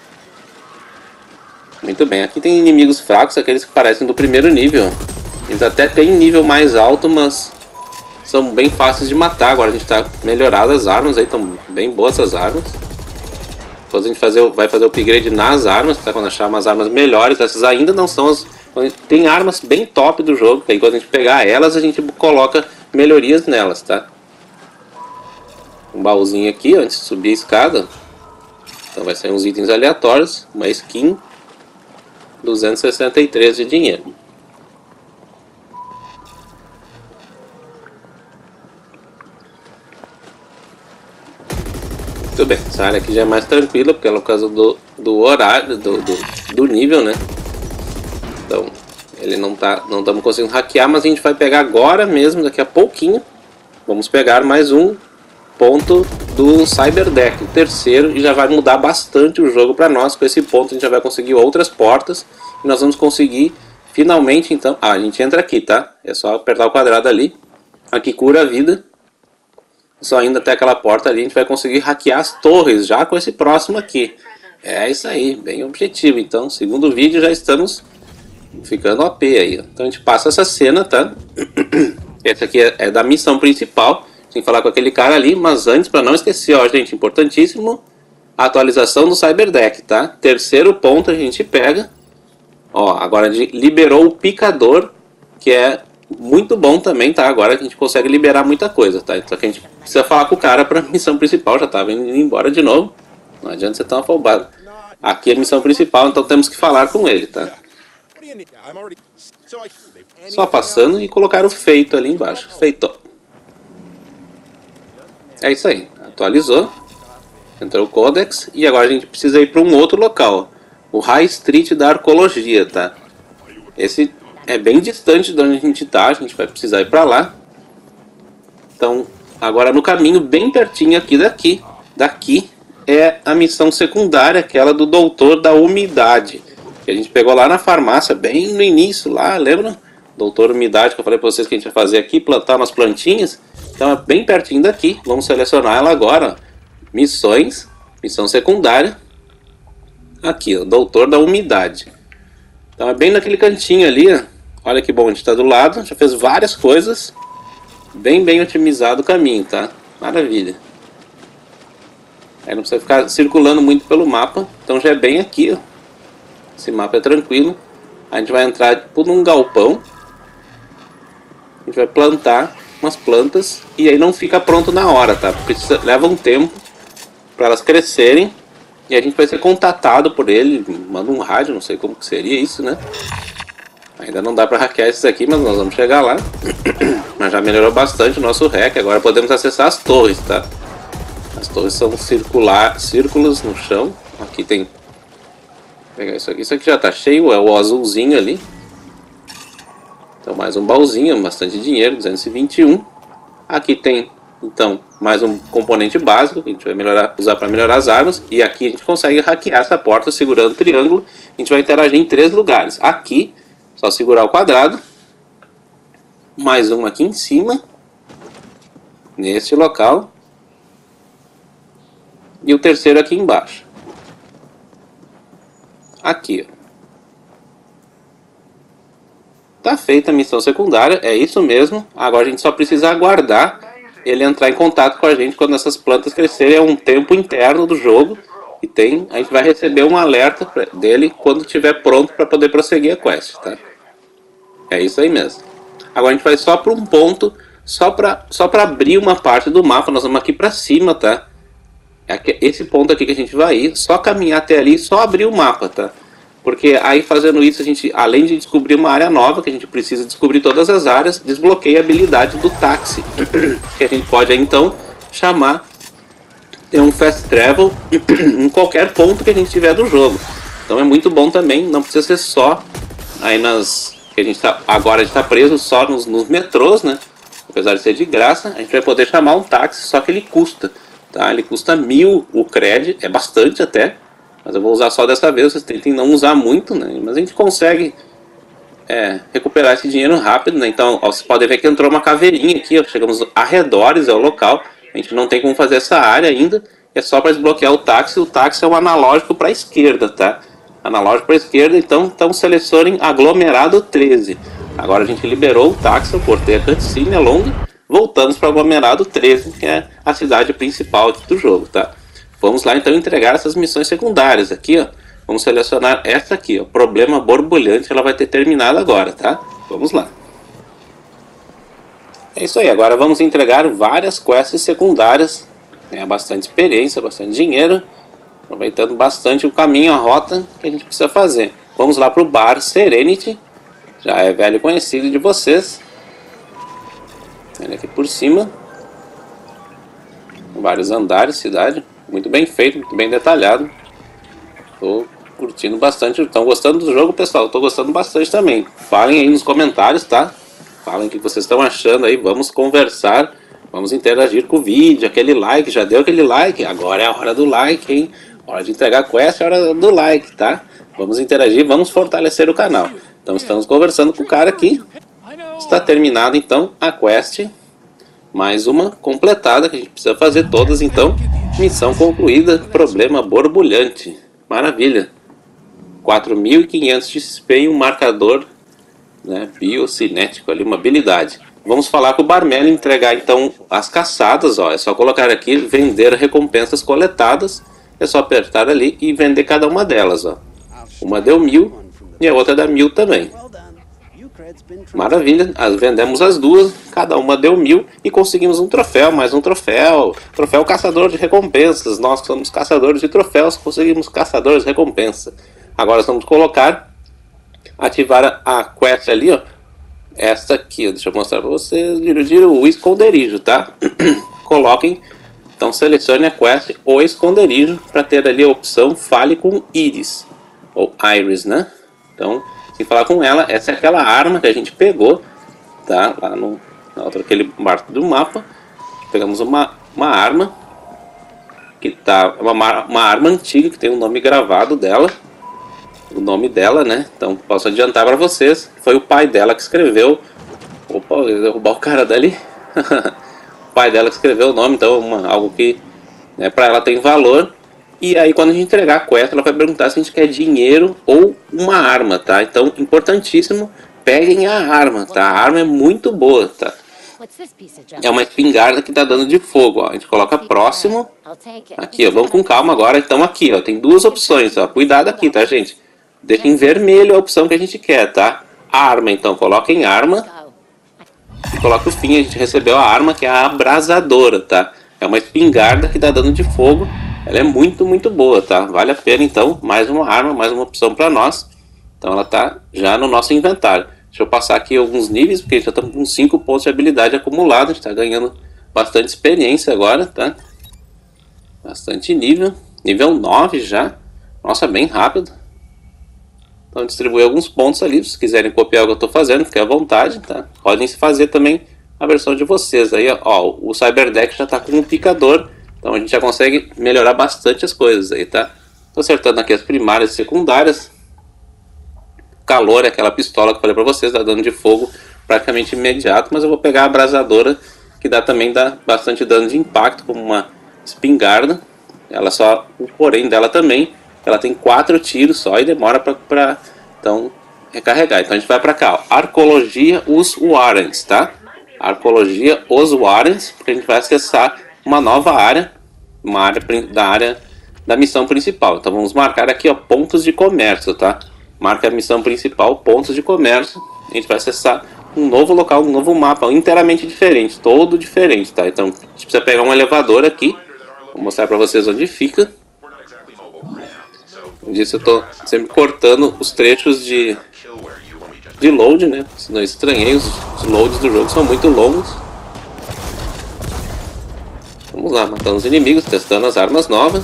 Muito bem, aqui tem inimigos fracos, aqueles que parecem do primeiro nível. Eles até têm nível mais alto, mas são bem fáceis de matar. Agora a gente está melhorado as armas, aí estão bem boas as armas. Depois a gente fazer, vai fazer o upgrade nas armas, tá? Quando achar umas armas melhores. Essas ainda não são as... Tem armas bem top do jogo, que aí quando a gente pegar elas, a gente coloca melhorias nelas, tá? Um baúzinho aqui, antes de subir a escada. Então vai sair uns itens aleatórios, uma skin, duzentos e sessenta e três de dinheiro. Muito bem, essa área aqui já é mais tranquila, porque é por causa do, do horário, do, do, do nível, né? Então, ele não tá, não estamos conseguindo hackear, mas a gente vai pegar agora mesmo, daqui a pouquinho. Vamos pegar mais um ponto do Cyberdeck, o terceiro, e já vai mudar bastante o jogo para nós. Com esse ponto a gente já vai conseguir outras portas, e nós vamos conseguir finalmente, então... Ah, a gente entra aqui, tá? É só apertar o quadrado ali. Aqui cura a vida. Só indo até aquela porta ali, a gente vai conseguir hackear as torres, já com esse próximo aqui. É isso aí, bem objetivo. Então, segundo vídeo, já estamos ficando O P aí. Então a gente passa essa cena, tá? Essa aqui é, é da missão principal. Tem que falar com aquele cara ali, mas antes, para não esquecer, ó, gente, importantíssimo, a atualização do Cyberdeck, tá? Terceiro ponto a gente pega. Ó, agora a gente liberou o picador, que é muito bom também, tá? Agora a gente consegue liberar muita coisa, tá? Só que a gente precisa falar com o cara pra missão principal, já tava indo embora de novo. Não adianta ser tão afobado. Aqui é a missão principal, então temos que falar com ele, tá? Só passando e colocar o feito ali embaixo. Feito. É isso aí. Atualizou. Entrou o Codex. E agora a gente precisa ir para um outro local. O High Street da Arcologia, tá? Esse é bem distante de onde a gente tá. A gente vai precisar ir para lá. Então, agora no caminho, bem pertinho aqui daqui. Daqui é a missão secundária, aquela do Doutor da Umidade. Que a gente pegou lá na farmácia, bem no início lá, lembra? Doutor Umidade, que eu falei para vocês que a gente vai fazer aqui, plantar umas plantinhas. Então é bem pertinho daqui. Vamos selecionar ela agora. Missões, missão secundária. Aqui, ó, Doutor da Umidade. Então é bem naquele cantinho ali, ó. Olha que bom, a gente está do lado, já fez várias coisas. Bem, bem otimizado o caminho, tá? Maravilha. Aí não precisa ficar circulando muito pelo mapa. Então já é bem aqui, ó. Esse mapa é tranquilo. A gente vai entrar por um galpão. A gente vai plantar umas plantas. E aí não fica pronto na hora, tá? Precisa, leva um tempo para elas crescerem. E a gente vai ser contatado por ele. Manda um rádio, não sei como que seria isso, né? Ainda não dá para hackear esses aqui, mas nós vamos chegar lá. Mas já melhorou bastante o nosso hack. Agora podemos acessar as torres, tá? As torres são circular, círculos no chão. Aqui tem... Vou pegar isso aqui. Isso aqui já tá cheio, é o azulzinho ali. Então mais um baúzinho, bastante dinheiro, duzentos e vinte e um. Aqui tem, então, mais um componente básico que a gente vai melhorar, usar para melhorar as armas. E aqui a gente consegue hackear essa porta segurando o triângulo. A gente vai interagir em três lugares. Aqui, só segurar o quadrado. Mais um aqui em cima. Neste local. E o terceiro aqui embaixo. Aqui, ó. Tá feita a missão secundária, é isso mesmo. Agora a gente só precisa aguardar ele entrar em contato com a gente quando essas plantas crescerem. É um tempo interno do jogo. E tem, a gente vai receber um alerta dele quando estiver pronto para poder prosseguir a quest, tá? É isso aí mesmo. Agora a gente vai só para um ponto, só para só para abrir uma parte do mapa. Nós vamos aqui para cima, tá? Esse ponto aqui que a gente vai ir, só caminhar até ali, só abrir o mapa, tá? Porque aí fazendo isso, a gente, além de descobrir uma área nova, que a gente precisa descobrir todas as áreas, desbloqueia a habilidade do táxi, que a gente pode aí, então chamar, ter um fast travel em qualquer ponto que a gente tiver do jogo. Então é muito bom também, não precisa ser só aí nas... que a gente tá, agora a gente está preso só nos, nos metrôs, né? Apesar de ser de graça, a gente vai poder chamar um táxi, só que ele custa. Tá? Ele custa mil o cred, é bastante até, Mas eu vou usar só dessa vez, vocês tentem não usar muito, né? Mas a gente consegue é, recuperar esse dinheiro rápido, né? Então, ó, vocês podem ver que entrou uma caveirinha aqui, ó. Chegamos arredores ao local. A gente não tem como fazer essa área ainda. É só para desbloquear o táxi. O táxi é um analógico para a esquerda, tá? Analógico para a esquerda, então, então selecionem aglomerado treze. Agora a gente liberou o táxi, eu cortei a cutscene, é longa. Voltamos para o aglomerado treze, que é a cidade principal do jogo, tá? Vamos lá então entregar essas missões secundárias aqui, ó. Vamos selecionar essa aqui, ó. Problema borbulhante, ela vai ter terminado agora, tá? Vamos lá. É isso aí, agora vamos entregar várias quests secundárias. Ganhar bastante experiência, bastante dinheiro. Aproveitando bastante o caminho, a rota que a gente precisa fazer. Vamos lá para o bar Serenity. Já é velho conhecido de vocês. Olha aqui por cima. Vários andares, cidade. Muito bem feito, muito bem detalhado. Estou curtindo bastante. Estão gostando do jogo, pessoal? Estou gostando bastante também. Falem aí nos comentários, tá? Falem o que vocês estão achando aí. Vamos conversar. Vamos interagir com o vídeo. Aquele like. Já deu aquele like? Agora é a hora do like, hein? Hora de entregar a quest, é hora do like, tá? Vamos interagir, vamos fortalecer o canal. Então estamos conversando com o cara aqui. Está terminada então a quest. Mais uma completada que a gente precisa fazer todas então. Missão concluída, problema borbulhante. Maravilha. quatro mil e quinhentos de X P e um marcador, né, biocinético ali, uma habilidade. Vamos falar com o barman e entregar então as caçadas, ó. É só colocar aqui, vender recompensas coletadas. É só apertar ali e vender cada uma delas, ó. Uma deu mil e a outra dá mil também. Maravilha, as vendemos as duas, cada uma deu mil e conseguimos um troféu, mais um troféu. Troféu caçador de recompensas. Nós somos caçadores de troféus, conseguimos caçadores de recompensa. Agora vamos colocar, ativar a quest ali, ó. Esta aqui, ó, deixa eu mostrar para vocês. Dirigir o esconderijo, tá? Coloquem, então selecione a quest o esconderijo para ter ali a opção fale com Iris ou Iris, né? Então, sem falar com ela, essa é aquela arma que a gente pegou, tá? Lá no, na outra, aquele barco do mapa. Pegamos uma, uma arma que tá, uma, uma arma antiga que tem o um nome gravado dela, o nome dela, né? Então posso adiantar para vocês, foi o pai dela que escreveu. Opa, eu ia derrubar o cara dali. O pai dela que escreveu o nome, então uma, algo que, né, para ela tem valor. E aí quando a gente entregar a quest, ela vai perguntar se a gente quer dinheiro ou uma arma, tá? Então, importantíssimo, peguem a arma, tá? A arma é muito boa, tá? É uma espingarda que tá dando de fogo, ó. A gente coloca próximo. Aqui, ó, vamos com calma agora. Então aqui, ó, tem duas opções, ó. Cuidado aqui, tá, gente? Deixa em vermelho a opção que a gente quer, tá? Arma, então, coloca em arma. E coloca o fim, a gente recebeu a arma que é a abrasadora, tá? É uma espingarda que tá dando de fogo. Ela é muito, muito boa, tá? Vale a pena, então, mais uma arma, mais uma opção para nós. Então ela tá já no nosso inventário. Deixa eu passar aqui alguns níveis, porque já estamos com cinco pontos de habilidade acumulados. A gente está ganhando bastante experiência agora, tá? Bastante nível. Nível nove já. Nossa, bem rápido. Então distribuir alguns pontos ali. Se quiserem copiar o que eu estou fazendo, fique à vontade, tá? Podem fazer também a versão de vocês. Aí, ó, o Cyberdeck já está com um picador. Então a gente já consegue melhorar bastante as coisas aí, tá? Tô acertando aqui as primárias e secundárias. Calor é aquela pistola que eu falei pra vocês, dá dano de fogo praticamente imediato. Mas eu vou pegar a abrasadora, que dá também dá bastante dano de impacto, como uma espingarda. Ela só, o porém dela também, ela tem quatro tiros só e demora pra, pra então, recarregar. Então a gente vai pra cá, ó. Arcologia Os Warrens, tá? Arcologia Os Warrens, porque a gente vai acessar uma nova área, uma área da área da missão principal. Então vamos marcar aqui, ó, pontos de comércio, tá? Marca a missão principal, pontos de comércio. A gente vai acessar um novo local, um novo mapa, inteiramente diferente, todo diferente, tá? Então a gente precisa pegar um elevador aqui. Vou mostrar para vocês onde fica. Como disse, eu tô sempre cortando os trechos de de load, né? Se não estranhei, os, os loads do jogo são muito longos. Vamos lá, matando os inimigos, testando as armas novas.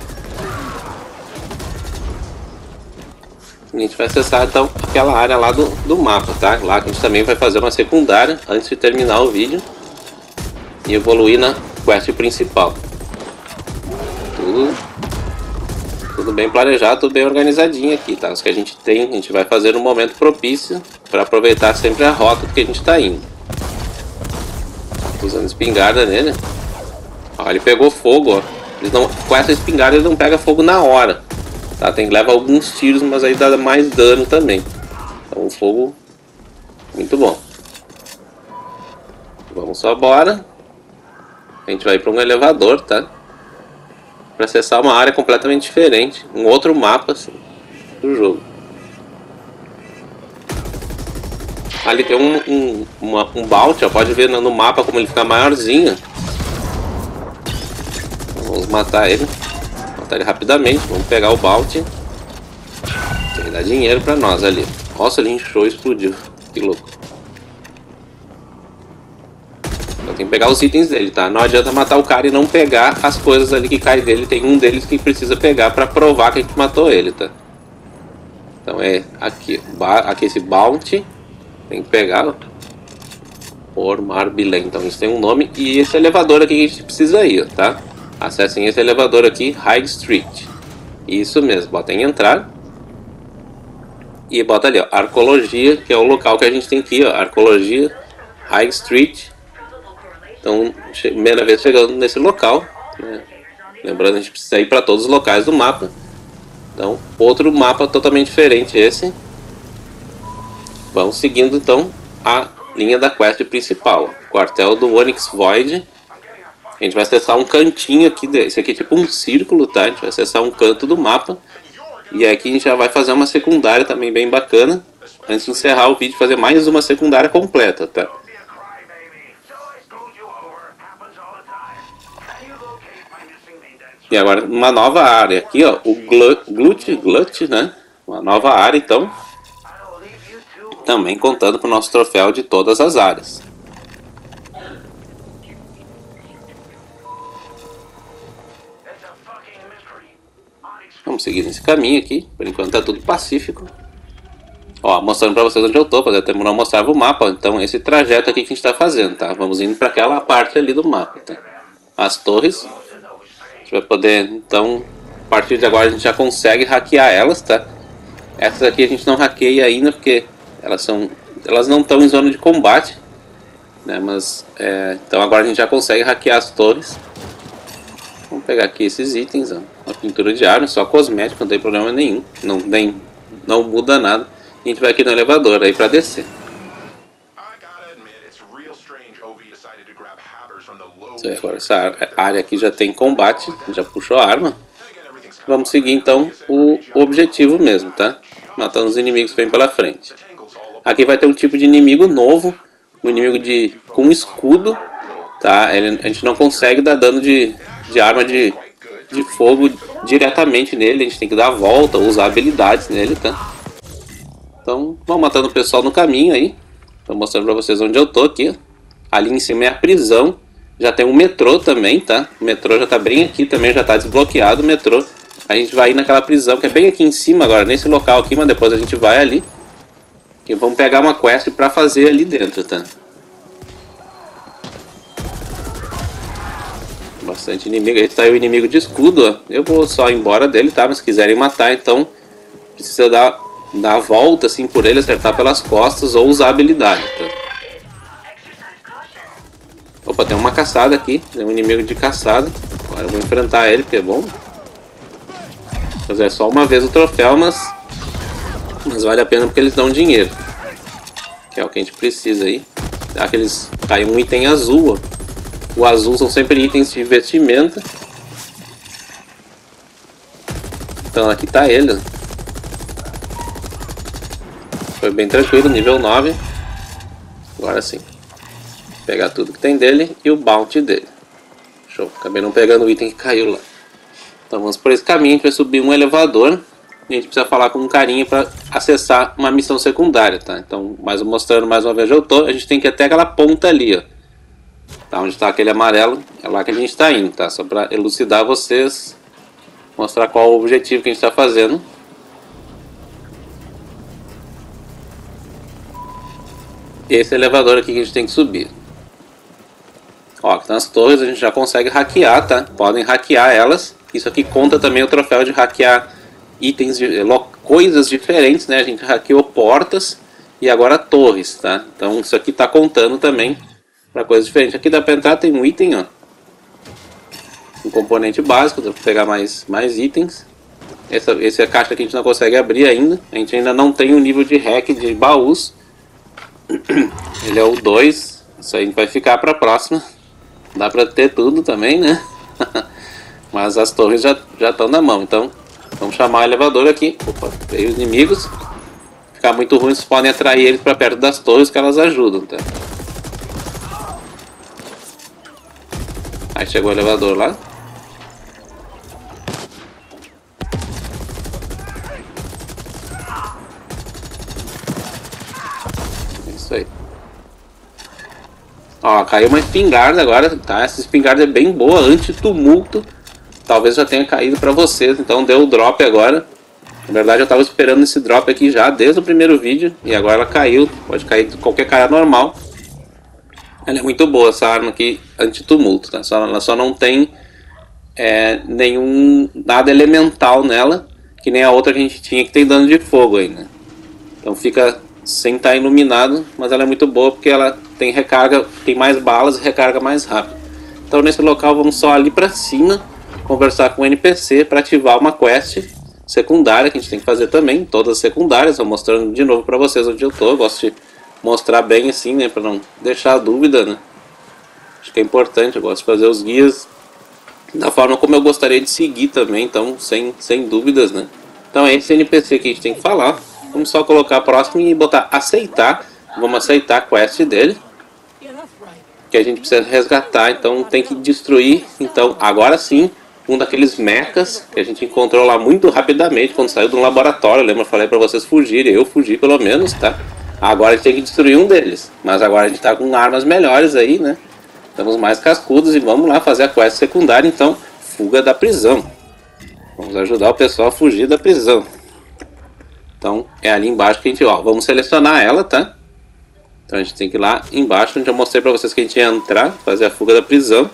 A gente vai acessar então aquela área lá do, do mapa, tá? Lá que a gente também vai fazer uma secundária antes de terminar o vídeo e evoluir na quest principal. Tudo, tudo bem planejado, tudo bem organizadinho aqui, tá? Os que a gente tem, a gente vai fazer no momento propício para aproveitar sempre a rota que a gente está indo. Tô usando espingarda nele. Ó, ele pegou fogo, ó. Eles não, com essa espingarda ele não pega fogo na hora, tá? Tem que levar alguns tiros, mas aí dá mais dano também. Então o fogo muito bom. Vamos só embora. A gente vai para um elevador, tá? Para acessar uma área completamente diferente, um outro mapa assim, do jogo. Ali tem um, um, uma, um bounty, ó, pode ver no mapa como ele fica maiorzinho. Vamos matar ele, matar ele rapidamente, vamos pegar o bounty. Ele dá dinheiro para nós ali. Nossa, ele inchou e explodiu, que louco. Eu tenho que pegar os itens dele, tá? Não adianta matar o cara e não pegar as coisas ali que caem dele. Tem um deles que precisa pegar pra provar que a gente matou ele, tá? Então é aqui, aqui esse bounty. Tem que pegar, ó. Por Marbilé. Então isso tem um nome. E esse elevador aqui que a gente precisa ir, tá? Acessem esse elevador aqui, High Street. Isso mesmo, bota em entrar. E bota ali, ó, Arcologia, que é o local que a gente tem que ir, ó. Arcologia, High Street. Então, primeira vez chegando nesse local, né? Lembrando, a gente precisa ir para todos os locais do mapa. Então, outro mapa totalmente diferente esse. Vamos seguindo então a linha da quest principal. Quartel do Onyx Void. A gente vai acessar um cantinho aqui. Esse aqui é tipo um círculo, tá? A gente vai acessar um canto do mapa. E aqui a gente já vai fazer uma secundária também bem bacana. Antes de encerrar o vídeo, fazer mais uma secundária completa, tá? E agora uma nova área aqui, ó, o Glut, Glut, né? Uma nova área, então. Também contando com o nosso troféu de todas as áreas. Vamos seguir nesse caminho aqui. Por enquanto tá tudo pacífico. Ó, mostrando pra vocês onde eu tô, até não mostrava o mapa. Então esse trajeto aqui que a gente tá fazendo, tá? Vamos indo pra aquela parte ali do mapa, tá? As torres. A gente vai poder, então, a partir de agora a gente já consegue hackear elas, tá? Essas aqui a gente não hackeia ainda porque elas são, elas não estão em zona de combate, né? Mas, é, então agora a gente já consegue hackear as torres. Vamos pegar aqui esses itens, ó. Uma pintura de arma, só cosmético, não tem problema nenhum, não, nem, não muda nada. E a gente vai aqui no elevador aí pra descer. Agora essa área aqui já tem combate, já puxou a arma. Vamos seguir então o objetivo mesmo, tá? Matando os inimigos que vem pela frente. Aqui vai ter um tipo de inimigo novo, um inimigo de com escudo, tá? Ele, a gente não consegue dar dano de, de arma de, de fogo diretamente nele, a gente tem que dar a volta, usar habilidades nele, tá? Então vamos matando o pessoal no caminho aí. Tô mostrando pra vocês onde eu tô aqui. Ali em cima é a prisão. Já tem um metrô também, tá? O metrô já tá bem aqui também, já tá desbloqueado o metrô. A gente vai ir naquela prisão que é bem aqui em cima agora, nesse local aqui, mas depois a gente vai ali. E vamos pegar uma quest pra fazer ali dentro, tá? Bastante inimigo. Aí tá aí o inimigo de escudo, ó. Eu vou só ir embora dele, tá? Mas se quiserem matar, então precisa dar, dar a volta assim por ele, acertar pelas costas ou usar habilidade, tá? Opa, tem uma caçada aqui, tem um inimigo de caçada. Agora eu vou enfrentar ele, porque é bom. Mas é só uma vez o troféu, mas, mas vale a pena porque eles dão dinheiro. Que é o que a gente precisa aí. Aqueles, cai um item azul, ó. O azul são sempre itens de vestimenta. Então aqui tá ele, ó. Foi bem tranquilo, nível nove. Agora sim. Pegar tudo que tem dele e o bounty dele. Show, acabei não pegando o item que caiu lá. Então vamos por esse caminho, a gente vai subir um elevador. E a gente precisa falar com um carinha para acessar uma missão secundária, tá? Então, mais mostrando mais uma vez onde eu tô, a gente tem que ir até aquela ponta ali, ó. Tá, onde está aquele amarelo, é lá que a gente está indo, tá? Só para elucidar vocês, mostrar qual o objetivo que a gente está fazendo. Esse elevador aqui que a gente tem que subir. Ó, aqui nas torres a gente já consegue hackear, tá? Podem hackear elas. Isso aqui conta também o troféu de hackear itens, coisas diferentes, né? A gente hackeou portas e agora torres, tá? Então isso aqui tá contando também para coisas diferentes. Aqui dá para entrar, tem um item, ó. Um componente básico, dá para pegar mais, mais itens. Essa, essa é a caixa que a gente não consegue abrir ainda. A gente ainda não tem o nível de hack de baús. Ele é o dois. Isso aí vai ficar para a próxima. Dá para ter tudo também, né? Mas as torres já já estão na mão. Então vamos chamar o elevador aqui. Opa, veio os inimigos. Ficar muito ruim, vocês podem atrair eles para perto das torres que elas ajudam, tá? Aí chegou o elevador lá. Isso aí. Ó, caiu uma espingarda agora, tá? Essa espingarda é bem boa, anti-tumulto. Talvez já tenha caído pra vocês, então deu o drop agora. Na verdade eu tava esperando esse drop aqui já desde o primeiro vídeo. E agora ela caiu, pode cair de qualquer cara normal. Ela é muito boa essa arma aqui, anti-tumulto, tá? Só, ela só não tem é, nenhum, nada elemental nela. Que nem a outra que a gente tinha que tem dano de fogo aí, né? Então fica sem estar iluminado, mas ela é muito boa porque ela tem recarga, tem mais balas e recarga mais rápido. Então nesse local vamos só ali pra cima conversar com o N P C para ativar uma quest secundária que a gente tem que fazer também, todas as secundárias. Vou mostrando de novo para vocês onde eu tô. Eu gosto de mostrar bem assim, né, para não deixar dúvida, né? Acho que é importante, eu gosto de fazer os guias da forma como eu gostaria de seguir também, então sem, sem dúvidas, né? Então é esse N P C que a gente tem que falar. Vamos só colocar próximo e botar aceitar. Vamos aceitar a quest dele, que a gente precisa resgatar, então tem que destruir. Então agora sim, um daqueles mechas que a gente encontrou lá muito rapidamente quando saiu de um laboratório. Lembra, eu falei para vocês fugirem, eu fugi pelo menos, tá? Agora a gente tem que destruir um deles, mas agora a gente tá com armas melhores aí, né? Estamos mais cascudos e vamos lá fazer a quest secundária, então, fuga da prisão. Vamos ajudar o pessoal a fugir da prisão. Então é ali embaixo que a gente, ó, vamos selecionar ela, tá? Então a gente tem que ir lá embaixo, onde eu mostrei pra vocês que a gente ia entrar, fazer a fuga da prisão.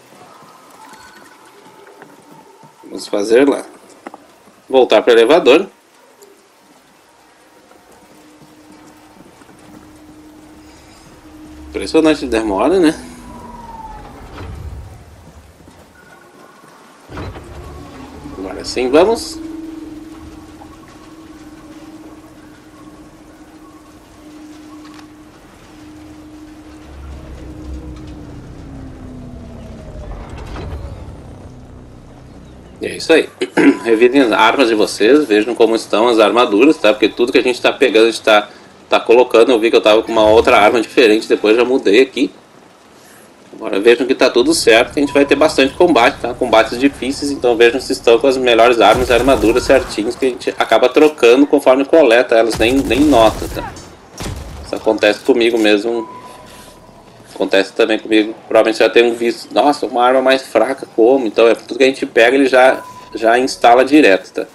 Vamos fazer lá. Voltar para o elevador. Impressionante demora, né? Agora sim, vamos. E é isso aí. Revisem as armas de vocês, vejam como estão as armaduras, tá? Porque tudo que a gente está pegando, a gente está tá colocando. Eu vi que eu tava com uma outra arma diferente, depois já mudei aqui. Agora vejam que tá tudo certo, a gente vai ter bastante combate, tá? Combates difíceis, então vejam se estão com as melhores armas e armaduras certinhos, que a gente acaba trocando conforme coleta elas, nem, nem nota, tá? Isso acontece comigo mesmo. Acontece também comigo, provavelmente já tenham visto, nossa, uma arma mais fraca, como? Então é tudo que a gente pega, ele já, já instala direto, tá?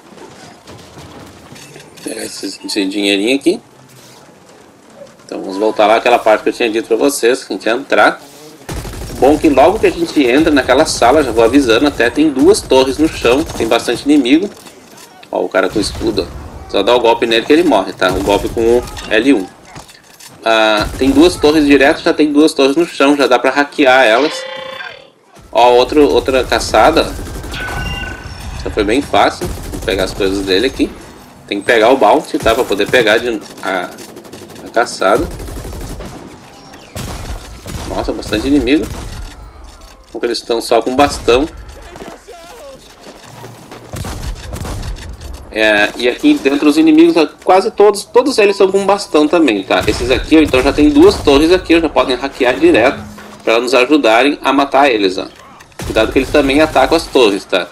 Vou pegar esse, esse dinheirinho aqui. Então vamos voltar lá àquela parte que eu tinha dito pra vocês, que a gente ia entrar. Bom que logo que a gente entra naquela sala, já vou avisando, até tem duas torres no chão, tem bastante inimigo. Ó, o cara com escudo, ó. Só dá o golpe nele que ele morre, tá? O golpe com o L um. Ah, tem duas torres direto, já tem duas torres no chão, já dá pra hackear elas. Ó, outro, outra caçada. Essa foi bem fácil. Vou pegar as coisas dele aqui. Tem que pegar o bounty, tá? Pra poder pegar de, a, a caçada. Nossa, bastante inimigo. Porque eles estão só com bastão. É, e aqui dentro os inimigos, quase todos, todos eles são com bastão também, tá? Esses aqui, ó, então já tem duas torres aqui, ó, já podem hackear direto para nos ajudarem a matar eles, ó. Cuidado que eles também atacam as torres, tá?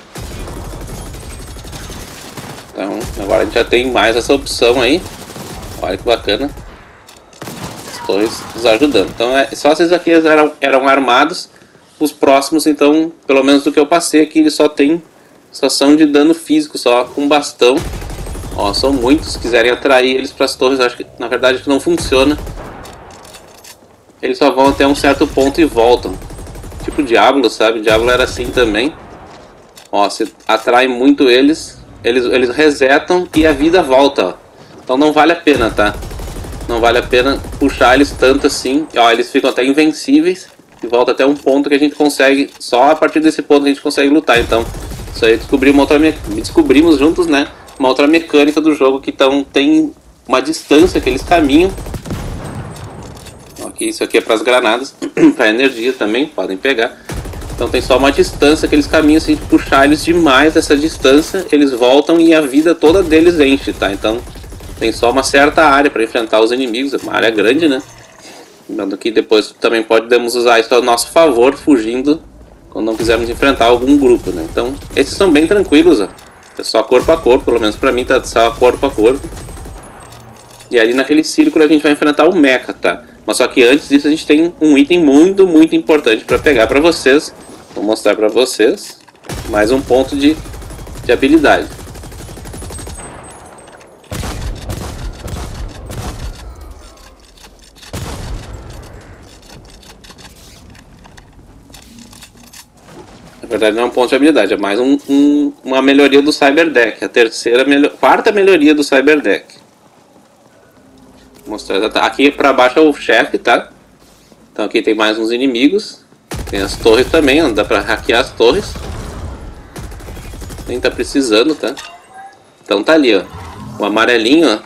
Então, agora a gente já tem mais essa opção aí. Olha que bacana. As torres nos ajudando. Então, é, só esses aqui eram, eram armados. Os próximos, então, pelo menos do que eu passei aqui, eles só tem... Só são de dano físico, só com bastão. Ó, são muitos. Se quiserem atrair eles para as torres, acho que na verdade que não funciona. Eles só vão até um certo ponto e voltam. Tipo Diablo, sabe? Diablo era assim também. Ó, se atrai muito eles, eles, eles resetam e a vida volta, ó. Então não vale a pena, tá? Não vale a pena puxar eles tanto assim. Ó, eles ficam até invencíveis e volta até um ponto que a gente consegue, só a partir desse ponto que a gente consegue lutar. Então, isso aí descobrimos, uma outra me... descobrimos juntos, né? Uma outra mecânica do jogo que então, tem uma distância que eles caminham. Aqui, isso aqui é para as granadas, para energia também, podem pegar. Então tem só uma distância que eles caminham, se a gente puxar eles demais dessa distância, eles voltam e a vida toda deles enche, tá? Então tem só uma certa área para enfrentar os inimigos, uma área grande, né? Lembrando que depois também podemos usar isso ao nosso favor, fugindo quando não quisermos enfrentar algum grupo, né? Então esses são bem tranquilos, ó. É só corpo a corpo, pelo menos para mim tá só corpo a corpo. E ali naquele círculo a gente vai enfrentar o mecha, tá? Mas só que antes disso a gente tem um item muito, muito importante para pegar para vocês. Vou mostrar para vocês mais um ponto de, de habilidade. Na verdade não é um ponto de habilidade, é mais um, um, uma melhoria do Cyberdeck. A terceira, melho quarta melhoria do Cyberdeck. Vou mostrar, aqui para baixo é o chefe, tá? Então aqui tem mais uns inimigos. Tem as torres também, ó, dá pra hackear as torres. Nem tá precisando, tá? Então tá ali, ó. O amarelinho, ó.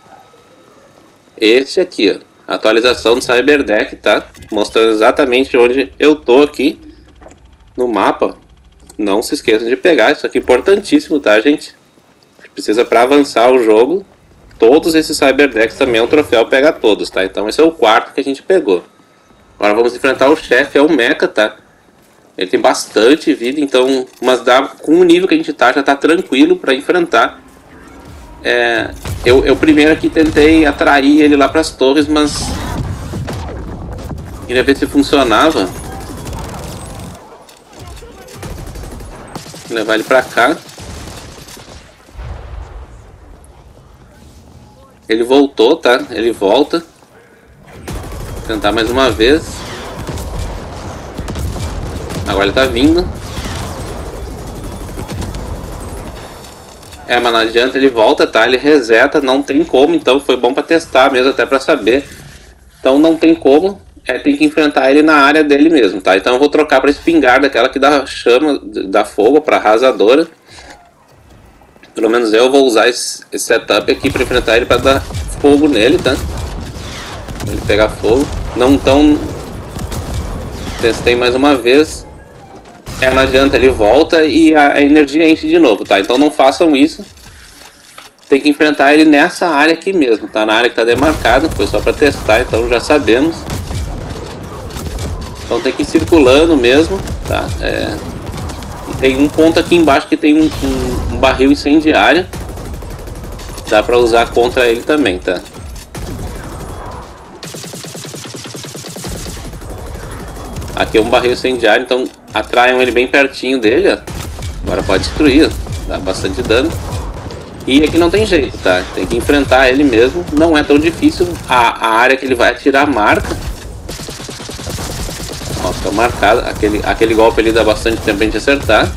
Esse aqui, ó. Atualização do Cyberdeck, tá? Mostrando exatamente onde eu tô aqui no mapa. Não se esqueçam de pegar, isso aqui é importantíssimo, tá, gente? Precisa para avançar o jogo. Todos esses Cyberdecks também é um troféu pega todos, tá? Então esse é o quarto que a gente pegou. Agora vamos enfrentar o chefe, é o mecha, tá? Ele tem bastante vida, então... Mas dá, com o nível que a gente tá, já tá tranquilo pra enfrentar. É, eu, eu primeiro aqui tentei atrair ele lá pras torres, mas... Queria ver se funcionava. Vou levar ele pra cá. Ele voltou, tá? Ele volta. Vou tentar mais uma vez. Agora ele tá vindo. É, mas não adianta, ele volta, tá? Ele reseta, não tem como. Então foi bom pra testar mesmo, até pra saber. Então não tem como. É, tem que enfrentar ele na área dele mesmo, tá? Então eu vou trocar pra espingarda, aquela que dá chama, dá fogo, pra arrasadora. Pelo menos eu vou usar esse, esse setup aqui para enfrentar ele, para dar fogo nele, tá? Pra ele pegar fogo. Não tão... Testei mais uma vez. É, não adianta, ele volta e a, a energia enche de novo, tá? Então não façam isso. Tem que enfrentar ele nessa área aqui mesmo, tá? Na área que tá demarcada, foi só para testar, então já sabemos. Então tem que ir circulando mesmo, tá? É... Tem um ponto aqui embaixo que tem um, um, um barril incendiário. Dá pra usar contra ele também, tá? Aqui é um barril incendiário, então atraiam ele bem pertinho dele, ó. Agora pode destruir, ó. Dá bastante dano. E aqui não tem jeito, tá? Tem que enfrentar ele mesmo. Não é tão difícil. A, a área que ele vai atirar marca. Ó, fica marcado. Aquele, aquele golpe ali dá bastante tempo pra gente acertar.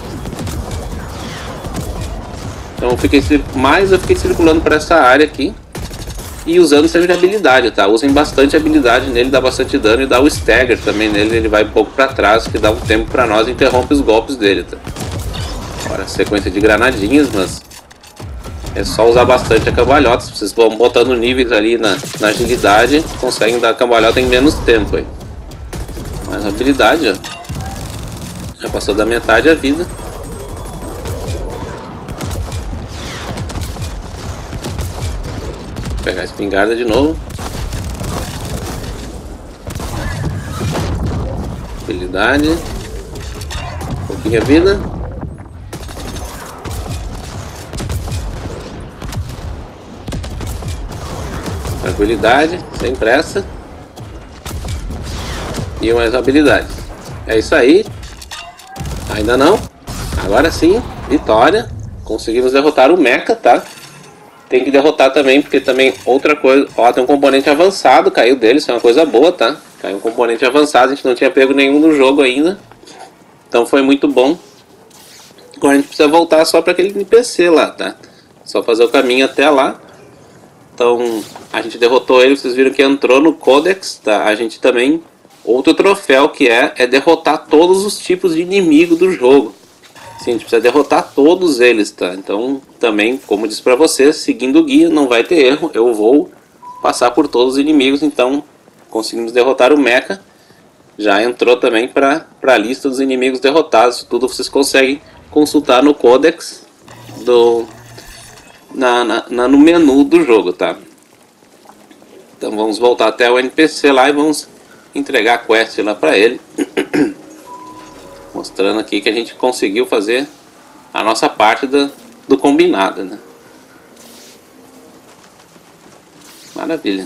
Então eu fiquei, mais eu fiquei circulando para essa área aqui. E usando sempre habilidade, tá? Usem bastante habilidade nele, dá bastante dano. E dá o stagger também nele, ele vai um pouco para trás, que dá um tempo para nós e interrompe os golpes dele, tá? Agora sequência de granadinhas, mas... É só usar bastante a cambalhota. Se vocês vão botando níveis ali na, na agilidade, conseguem dar a cambalhota em menos tempo aí. Mais habilidade, ó. Já passou da metade a vida. Vou pegar a espingarda de novo. Habilidade. Um pouquinho a vida. Tranquilidade, sem pressa. E mais habilidade. É isso aí. Ainda não. Agora sim, vitória. Conseguimos derrotar o mecha, tá? Tem que derrotar também, porque também outra coisa... Ó, tem um componente avançado, caiu dele, isso é uma coisa boa, tá? Caiu um componente avançado, a gente não tinha pego nenhum no jogo ainda. Então foi muito bom. Agora a gente precisa voltar só para aquele N P C lá, tá? Só fazer o caminho até lá. Então, a gente derrotou ele, vocês viram que entrou no Codex, tá? A gente também... Outro troféu que é, é derrotar todos os tipos de inimigo do jogo. Sim, a gente precisa derrotar todos eles, tá? Então, também, como eu disse pra vocês, seguindo o guia, não vai ter erro. Eu vou passar por todos os inimigos, então conseguimos derrotar o Mecha. Já entrou também para a lista dos inimigos derrotados. Tudo vocês conseguem consultar no Codex, do, na, na, na, no menu do jogo, tá? Então vamos voltar até o N P C lá e vamos entregar a quest lá para ele. Mostrando aqui que a gente conseguiu fazer a nossa parte do, do combinado, né? Maravilha.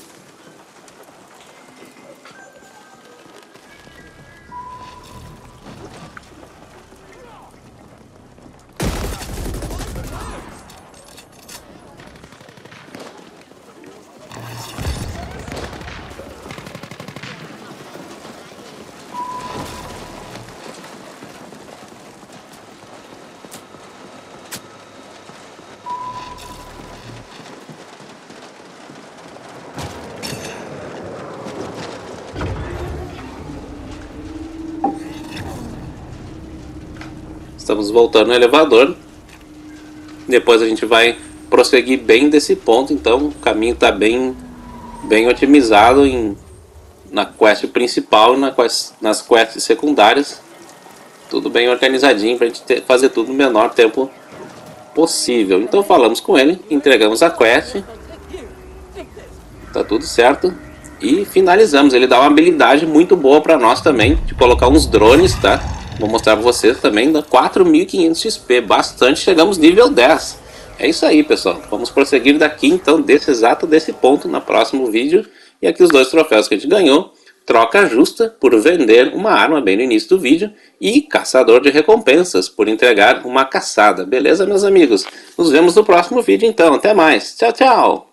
Estamos voltando no elevador. Depois a gente vai prosseguir bem desse ponto. Então o caminho está bem, bem otimizado em, na quest principal e na quest, nas quests secundárias. Tudo bem organizadinho para a gente ter, fazer tudo no menor tempo possível. Então falamos com ele, entregamos a quest. Tá tudo certo. E finalizamos. Ele dá uma habilidade muito boa para nós também, de colocar uns drones, tá? Vou mostrar para vocês também, dá quatro mil e quinhentos X P, bastante, chegamos nível dez. É isso aí, pessoal. Vamos prosseguir daqui, então, desse exato desse ponto, no próximo vídeo. E aqui os dois troféus que a gente ganhou. Troca justa por vender uma arma bem no início do vídeo. E caçador de recompensas por entregar uma caçada. Beleza, meus amigos? Nos vemos no próximo vídeo, então. Até mais. Tchau, tchau!